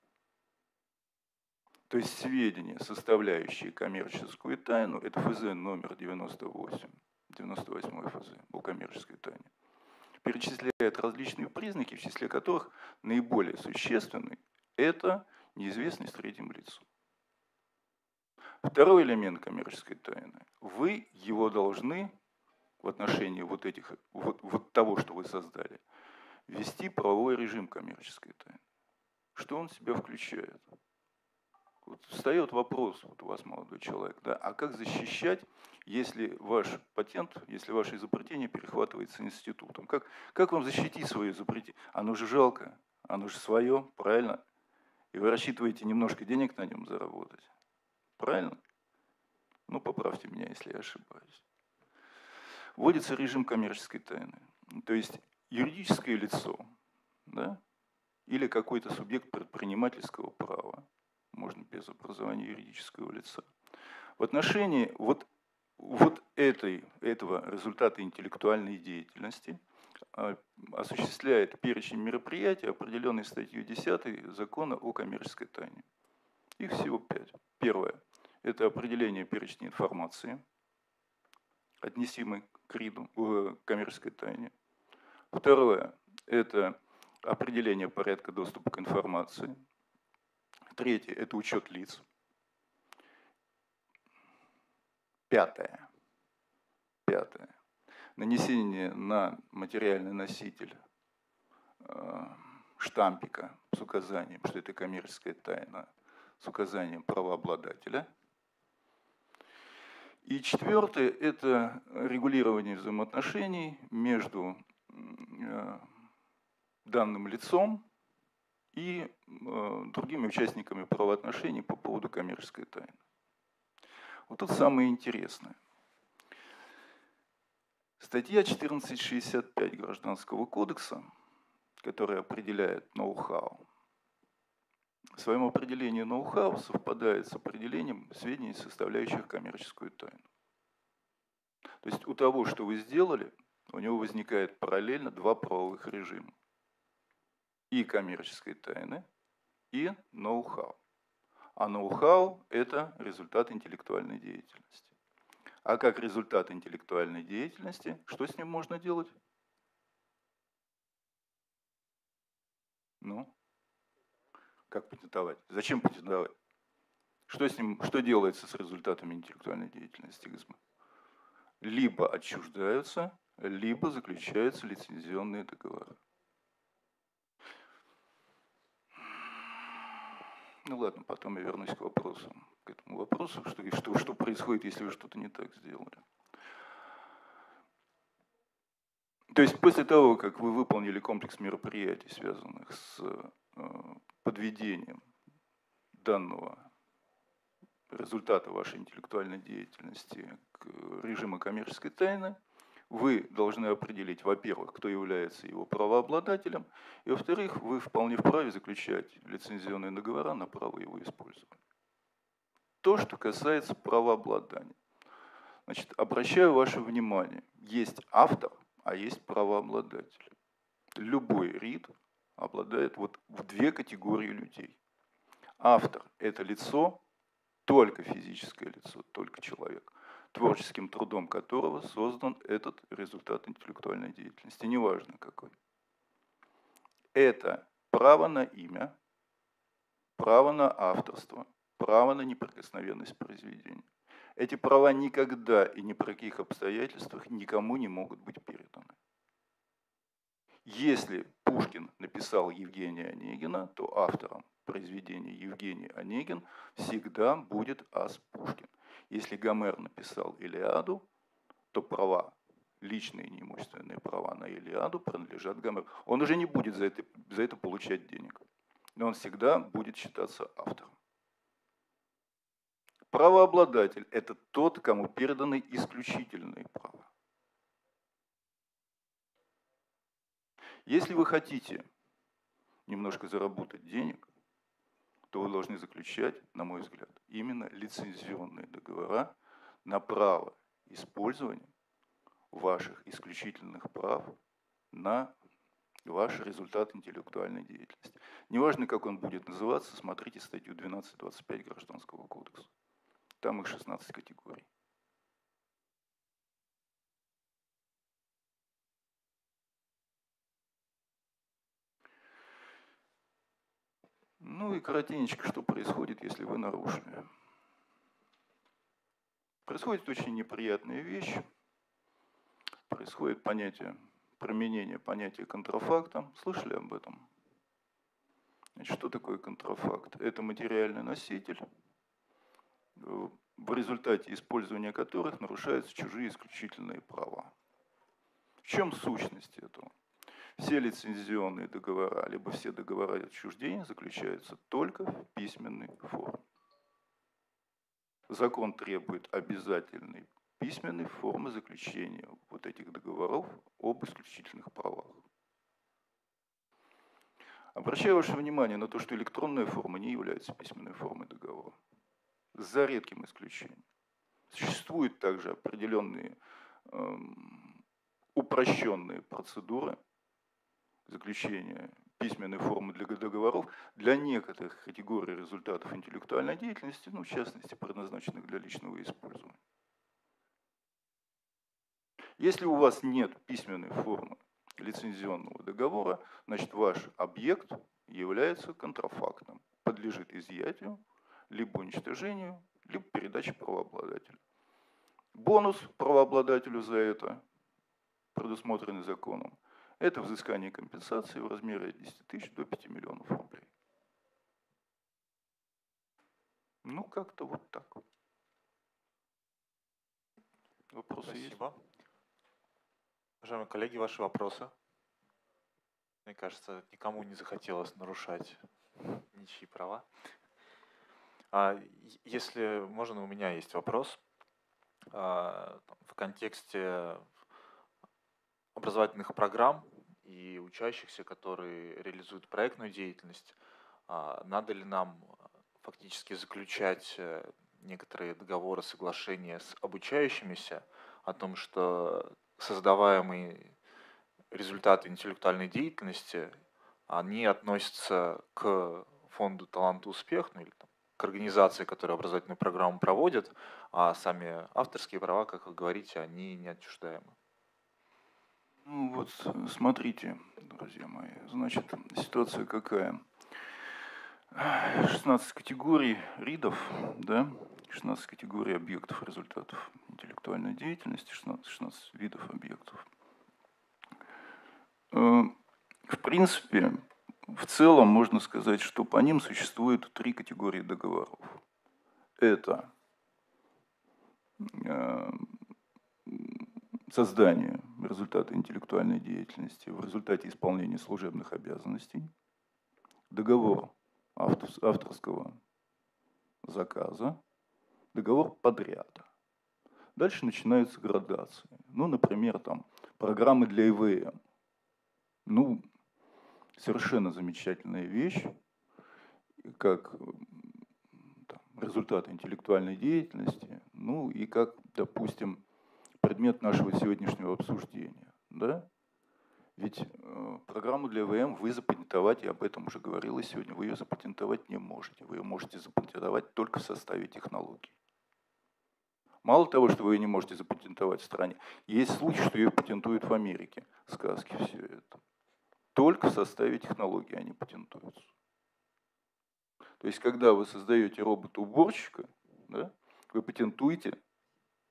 То есть сведения, составляющие коммерческую тайну, это эф зэ номер девяносто восемь, девяносто восьмой эф зэ о коммерческой тайне, перечисляет различные признаки, в числе которых наиболее существенный – это неизвестность третьим лицам. Второй элемент коммерческой тайны. Вы его должны в отношении вот, этих, вот, вот того, что вы создали, ввести правовой режим коммерческой тайны. Что он в себя включает? Вот встает вопрос вот у вас, молодой человек, да, а как защищать, если ваш патент, если ваше изобретение перехватывается институтом? Как, как вам защитить свое изобретение? Оно же жалко, оно же свое, правильно? И вы рассчитываете немножко денег на нем заработать. Правильно? Ну, поправьте меня, если я ошибаюсь. Вводится режим коммерческой тайны. То есть юридическое лицо, да, или какой-то субъект предпринимательского права, можно без образования юридического лица, в отношении вот, вот этой, этого результата интеллектуальной деятельности осуществляет перечень мероприятий, определенный статьей десятой Закона о коммерческой тайне. Их всего пять. Первое – это определение перечня информации, отнесимой к риду, к коммерческой тайне. Второе – это определение порядка доступа к информации. Третье – это учет лиц. Пятое. Пятое. Нанесение на материальный носитель э, штампика с указанием, что это коммерческая тайна, с указанием правообладателя. И четвертое – это регулирование взаимоотношений между э, данным лицом и э, другими участниками правоотношений по поводу коммерческой тайны. Вот тут самое интересное. Статья четырнадцать шестьдесят пять Гражданского кодекса, которая определяет ноу-хау, в своем определении ноу-хау совпадает с определением сведений, составляющих коммерческую тайну. То есть у того, что вы сделали, у него возникает параллельно два правовых режима. И коммерческой тайны, и ноу-хау. А ноу-хау – это результат интеллектуальной деятельности. А как результат интеллектуальной деятельности, что с ним можно делать? Ну, как патентовать? Зачем патентовать? Что с ним, что делается с результатами интеллектуальной деятельности, господин? Либо отчуждаются, либо заключаются лицензионные договоры. Ну ладно, потом я вернусь к вопросу, к этому вопросу, что, что, что происходит, если вы что-то не так сделали. То есть после того, как вы выполнили комплекс мероприятий, связанных с подведением данного результата вашей интеллектуальной деятельности к режиму коммерческой тайны, вы должны определить, во-первых, кто является его правообладателем, и, во-вторых, вы вполне вправе заключать лицензионные договора на право его использования. То, что касается правообладания. Значит, обращаю ваше внимание, есть автор, а есть правообладатель. Любой РИД обладает вот в две категории людей. Автор – это лицо, только физическое лицо, только человек, творческим трудом которого создан этот результат интеллектуальной деятельности, неважно какой. Это право на имя, право на авторство, право на неприкосновенность произведения. Эти права никогда и ни при каких обстоятельствах никому не могут быть переданы. Если Пушкин написал Евгения Онегина, то автором произведения Евгений Онегин всегда будет ас Пушкин. Если Гомер написал Илиаду, то права, личные неимущественные права на Илиаду принадлежат Гомеру. Он уже не будет за это, за это получать денег, но он всегда будет считаться автором. Правообладатель – это тот, кому переданы исключительные права. Если вы хотите немножко заработать денег, то вы должны заключать, на мой взгляд, именно лицензионные договора на право использования ваших исключительных прав на ваш результат интеллектуальной деятельности. Неважно, как он будет называться, смотрите статью двенадцать двадцать пять Гражданского кодекса. Там их шестнадцать категорий. Ну и коротенечко, что происходит, если вы нарушили. Происходит очень неприятная вещь. Происходит понятие, применение понятия контрафакта. Слышали об этом? Значит, что такое контрафакт? Это материальный носитель, в результате использования которых нарушаются чужие исключительные права. В чем сущность этого? Все лицензионные договора, либо все договора отчуждения заключаются только в письменной форме. Закон требует обязательной письменной формы заключения вот этих договоров об исключительных правах. Обращаю ваше внимание на то, что электронная форма не является письменной формой договора, за редким исключением. Существуют также определенные эм, упрощенные процедуры заключения письменной формы для договоров для некоторых категорий результатов интеллектуальной деятельности, ну, в частности, предназначенных для личного использования. Если у вас нет письменной формы лицензионного договора, значит, ваш объект является контрафактом, подлежит изъятию, либо уничтожению, либо передаче правообладателю. Бонус правообладателю за это, предусмотренный законом, это взыскание компенсации в размере от десяти тысяч до пяти миллионов рублей. Ну, как-то вот так. Вопросы Спасибо. есть? Уважаемые коллеги, ваши вопросы? Мне кажется, никому не захотелось нарушать ничьи права. А если можно, у меня есть вопрос. А, в контексте образовательных программ и учащихся, которые реализуют проектную деятельность, а, надо ли нам фактически заключать некоторые договоры, соглашения с обучающимися о том, что создаваемые результаты интеллектуальной деятельности, они относятся к фонду «Талант и успех», ну или там, к организации, которая образовательную программу проводит, а сами авторские права, как вы говорите, они не отчуждаемы. Ну вот, смотрите, друзья мои, значит, ситуация какая? шестнадцать категорий ридов, да, шестнадцать категорий объектов результатов интеллектуальной деятельности, шестнадцать, шестнадцать видов объектов. В принципе, в целом можно сказать, что по ним существует три категории договоров. Это создание результата интеллектуальной деятельности в результате исполнения служебных обязанностей, договор авторского заказа, договор подряда. Дальше начинаются градации. Ну, например, там, программы для И В М. Ну, совершенно замечательная вещь, как там, результат интеллектуальной деятельности, ну и как, допустим, предмет нашего сегодняшнего обсуждения. Да? Ведь э, программу для И В М вы запатентовать, я об этом уже говорила сегодня, вы ее запатентовать не можете. Вы ее можете запатентовать только в составе технологий. Мало того, что вы ее не можете запатентовать в стране, есть случай, что ее патентуют в Америке. Сказки все это. Только в составе технологий они патентуются. То есть, когда вы создаете робота-уборщика, да, вы патентуете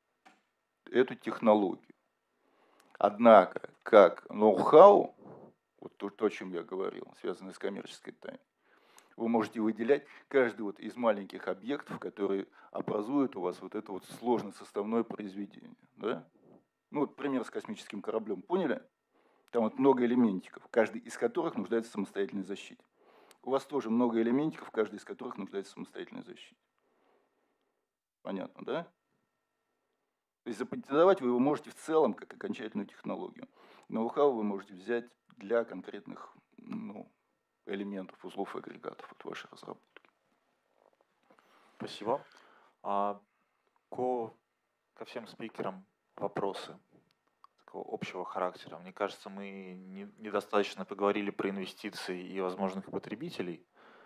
эту технологию. Однако, как ноу-хау, вот то, то, о чем я говорил, связанное с коммерческой тайной. Вы можете выделять каждый вот из маленьких объектов, которые образуют у вас вот это вот сложно-составное произведение. Да? Ну вот пример с космическим кораблем, поняли? Там вот много элементиков, каждый из которых нуждается в самостоятельной защите. У вас тоже много элементиков, каждый из которых нуждается в самостоятельной защите. Понятно, да? То есть запатентовать вы его можете в целом как окончательную технологию. Ноу-хау вы можете взять для конкретных ну, элементов, узлов и агрегатов от вашей разработки. Спасибо. А ко, ко всем спикерам вопросы такого общего характера. Мне кажется, мы не, недостаточно поговорили про инвестиции и возможных потребителей.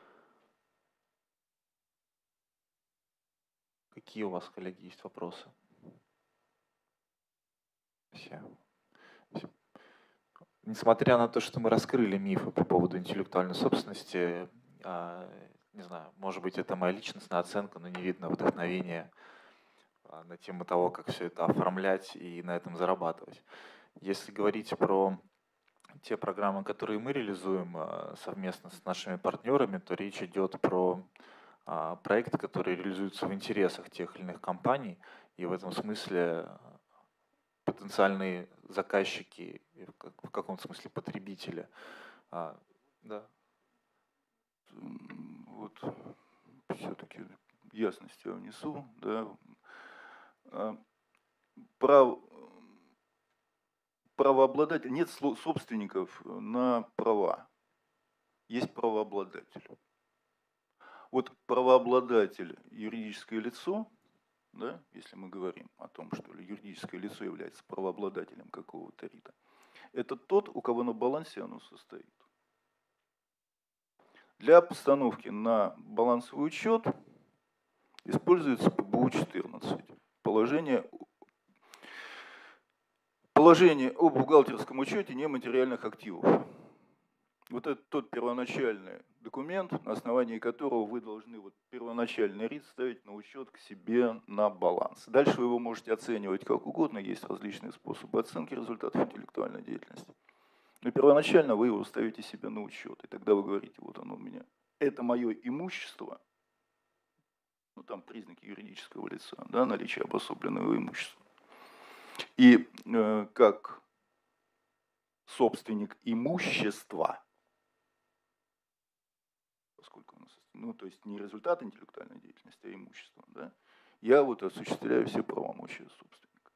Какие у вас, коллеги, есть вопросы? Все. Все. Несмотря на то, что мы раскрыли мифы по поводу интеллектуальной собственности, не знаю, может быть, это моя личностная оценка, но не видно вдохновения на тему того, как все это оформлять и на этом зарабатывать. Если говорить про те программы, которые мы реализуем совместно с нашими партнерами, то речь идет про проекты, которые реализуются в интересах тех или иных компаний, и в этом смысле потенциальные заказчики, в каком-то смысле потребители. А, да. Вот все-таки ясность я внесу. Да. Прав... Правообладатель, нет собственников на права, есть правообладатель. Вот правообладатель юридическое лицо, да, если мы говорим о том, что юридическое лицо является правообладателем какого-то рита, это тот, у кого на балансе оно состоит. Для постановки на балансовый учет используется П Б У четырнадцать. Положение, положение о бухгалтерском учете нематериальных активов. Вот это тот первоначальный документ, на основании которого вы должны вот первоначальный РИТ ставить на учет к себе на баланс. Дальше вы его можете оценивать как угодно, есть различные способы оценки результатов интеллектуальной деятельности. Но первоначально вы его ставите себе на учет, и тогда вы говорите, вот оно у меня, это мое имущество, ну там признаки юридического лица, да, наличие обособленного имущества. И э, как собственник имущества, поскольку у нас, ну, то есть не результат интеллектуальной деятельности, а имущество, да, я вот осуществляю все полномочия собственника.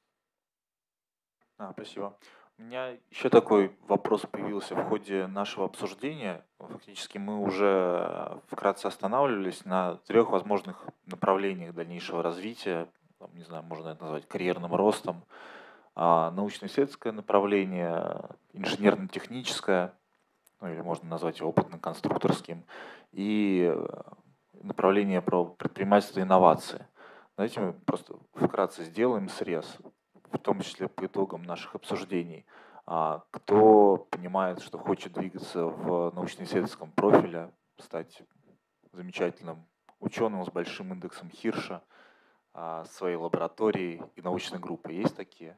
А, спасибо. У меня еще такой вопрос появился в ходе нашего обсуждения. Фактически мы уже вкратце останавливались на трех возможных направлениях дальнейшего развития. Не знаю, можно это назвать карьерным ростом. Научно-исследовательское направление, инженерно-техническое, ну или можно назвать его опытно-конструкторским, и направление про предпринимательство и инновации. Давайте мы просто вкратце сделаем срез, в том числе по итогам наших обсуждений. Кто понимает, что хочет двигаться в научно-исследовательском профиле, стать замечательным ученым с большим индексом Хирша, своей лабораторией и научной группой. Есть такие?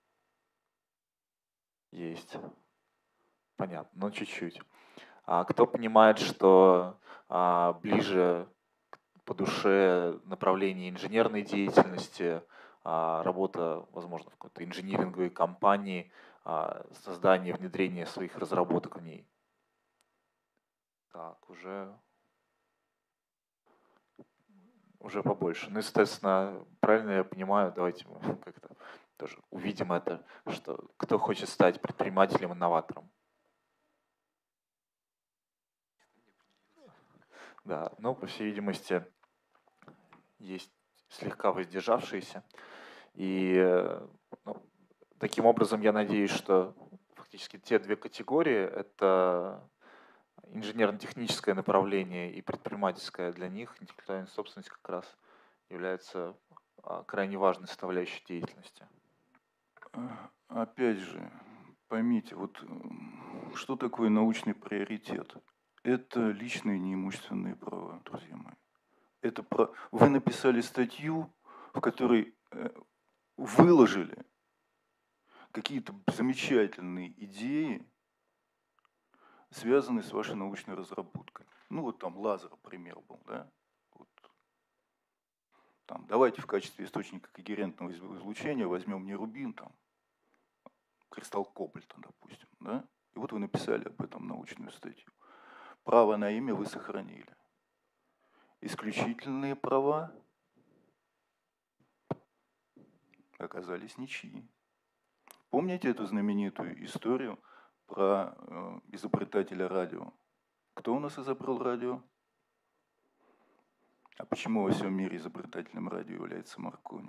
Есть. Понятно, но чуть-чуть. А кто понимает, что а, ближе по душе направление инженерной деятельности, а, работа, возможно, в какой-то инжиниринговой компании, а, создание, внедрение своих разработок в ней? Так, уже, уже побольше. Ну, естественно, правильно я понимаю, давайте мы как-то тоже увидим это, что кто хочет стать предпринимателем-инноватором. Да, ну, по всей видимости, есть слегка воздержавшиеся. И ну, таким образом, я надеюсь, что фактически те две категории – это инженерно-техническое направление и предпринимательское для них, интеллектуальная собственность как раз является крайне важной составляющей деятельности. Опять же, поймите, вот что такое научный приоритет? Это личные неимущественные права, друзья мои. Это про... Вы написали статью, в которой выложили какие-то замечательные идеи, связанные с вашей научной разработкой. Ну вот там лазер пример был, да? Вот. Там, давайте в качестве источника когерентного излучения возьмем не рубин, там, кристалл кобальта, допустим, да? И вот вы написали об этом научную статью. Право на имя вы сохранили. Исключительные права оказались ничьи. Помните эту знаменитую историю про э, изобретателя радио? Кто у нас изобрел радио? А почему во всем мире изобретателем радио является Маркони?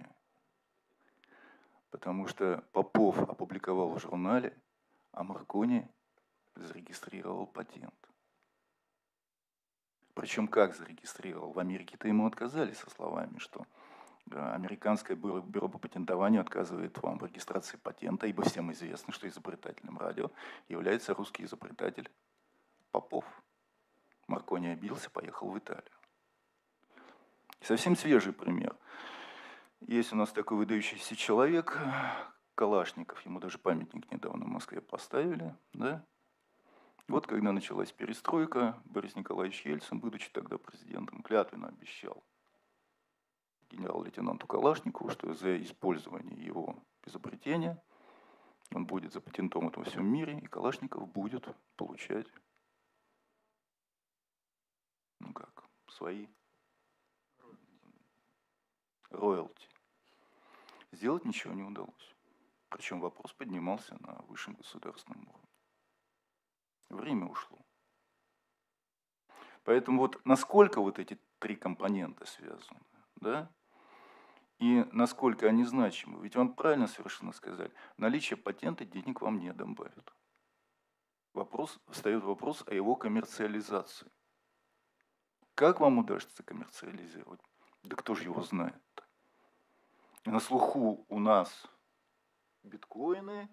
Потому что Попов опубликовал в журнале, а Маркони зарегистрировал патент. Причем как зарегистрировал? В Америке-то ему отказали со словами, что американское бюро, бюро по патентованию отказывает вам в регистрации патента, ибо всем известно, что изобретателем радио является русский изобретатель Попов. Маркони обиделся, поехал в Италию. Совсем свежий пример. Есть у нас такой выдающийся человек, Калашников, ему даже памятник недавно в Москве поставили. Да? Вот когда началась перестройка, Борис Николаевич Ельцин, будучи тогда президентом, клятвенно обещал генерал-лейтенанту Калашникову, что за использование его изобретения он будет запатентован во всем мире, и Калашников будет получать, ну как, свои роялти. Сделать ничего не удалось. Причем вопрос поднимался на высшем государственном уровне. Время ушло. Поэтому вот насколько вот эти три компонента связаны, да? И насколько они значимы. Ведь вам правильно совершенно сказали, наличие патента денег вам не добавит. Вопрос, встает вопрос о его коммерциализации. Как вам удастся коммерциализировать? Да кто же его знает-то? На слуху у нас биткоины,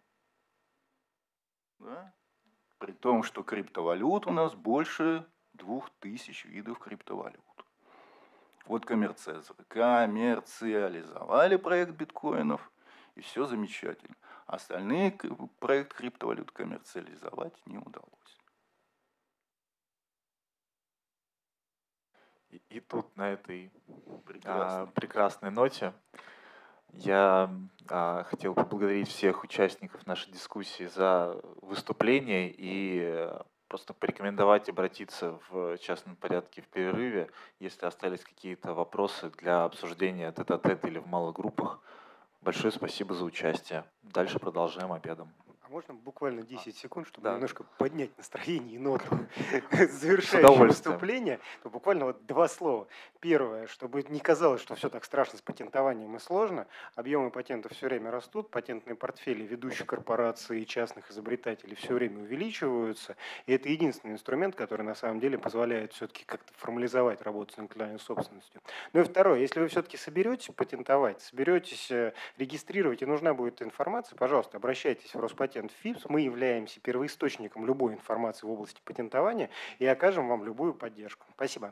да? При том, что криптовалют у нас больше двух тысяч видов криптовалют. Вот коммерциализовали проект биткоинов, и все замечательно. Остальные проект криптовалют коммерциализовать не удалось. И, и тут на этой а, прекрасной ноте я а, хотел поблагодарить всех участников нашей дискуссии за выступление и просто порекомендовать обратиться в частном порядке в перерыве, если остались какие-то вопросы для обсуждения тет-а-тет или в малых группах. Большое спасибо за участие. Дальше продолжаем обедом. А можно буквально десять секунд, чтобы да. немножко поднять настроение и ноту завершающего выступления? Ну, буквально вот два слова. Первое, чтобы не казалось, что все так страшно с патентованием и сложно. Объемы патентов все время растут, патентные портфели ведущих корпораций и частных изобретателей все время увеличиваются. И это единственный инструмент, который на самом деле позволяет все-таки как-то формализовать работу с интеллектуальной собственностью. Ну и второе, если вы все-таки соберетесь патентовать, соберетесь регистрировать и нужна будет информация, пожалуйста, обращайтесь в Роспатент ФИПС. Мы являемся первоисточником любой информации в области патентования и окажем вам любую поддержку. Спасибо.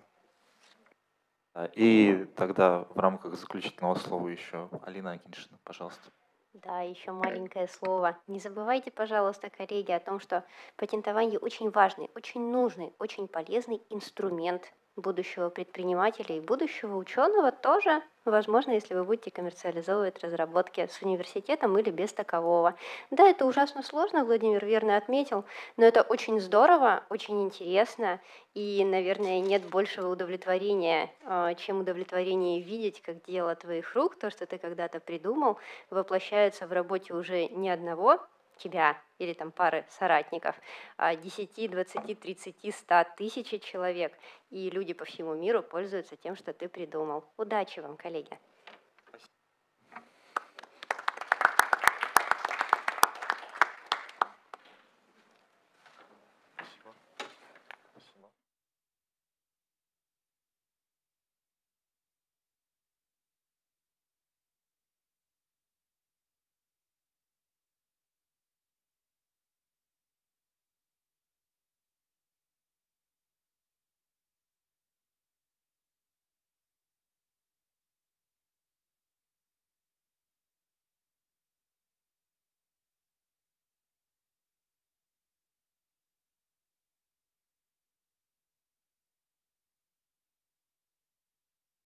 И тогда в рамках заключительного слова еще Алина Акиньшина, пожалуйста. Да, еще маленькое слово. Не забывайте, пожалуйста, коллеги, о том, что патентование очень важный, очень нужный, очень полезный инструмент будущего предпринимателя и будущего ученого тоже, возможно, если вы будете коммерциализовывать разработки с университетом или без такового. Да, это ужасно сложно, Владимир верно отметил, но это очень здорово, очень интересно, и, наверное, нет большего удовлетворения, чем удовлетворение видеть, как дело твоих рук, то, что ты когда-то придумал, воплощается в работе уже не одного тебя или там пары соратников, а десять, двадцать, тридцать, сто, тысячи человек. И люди по всему миру пользуются тем, что ты придумал. Удачи вам, коллеги!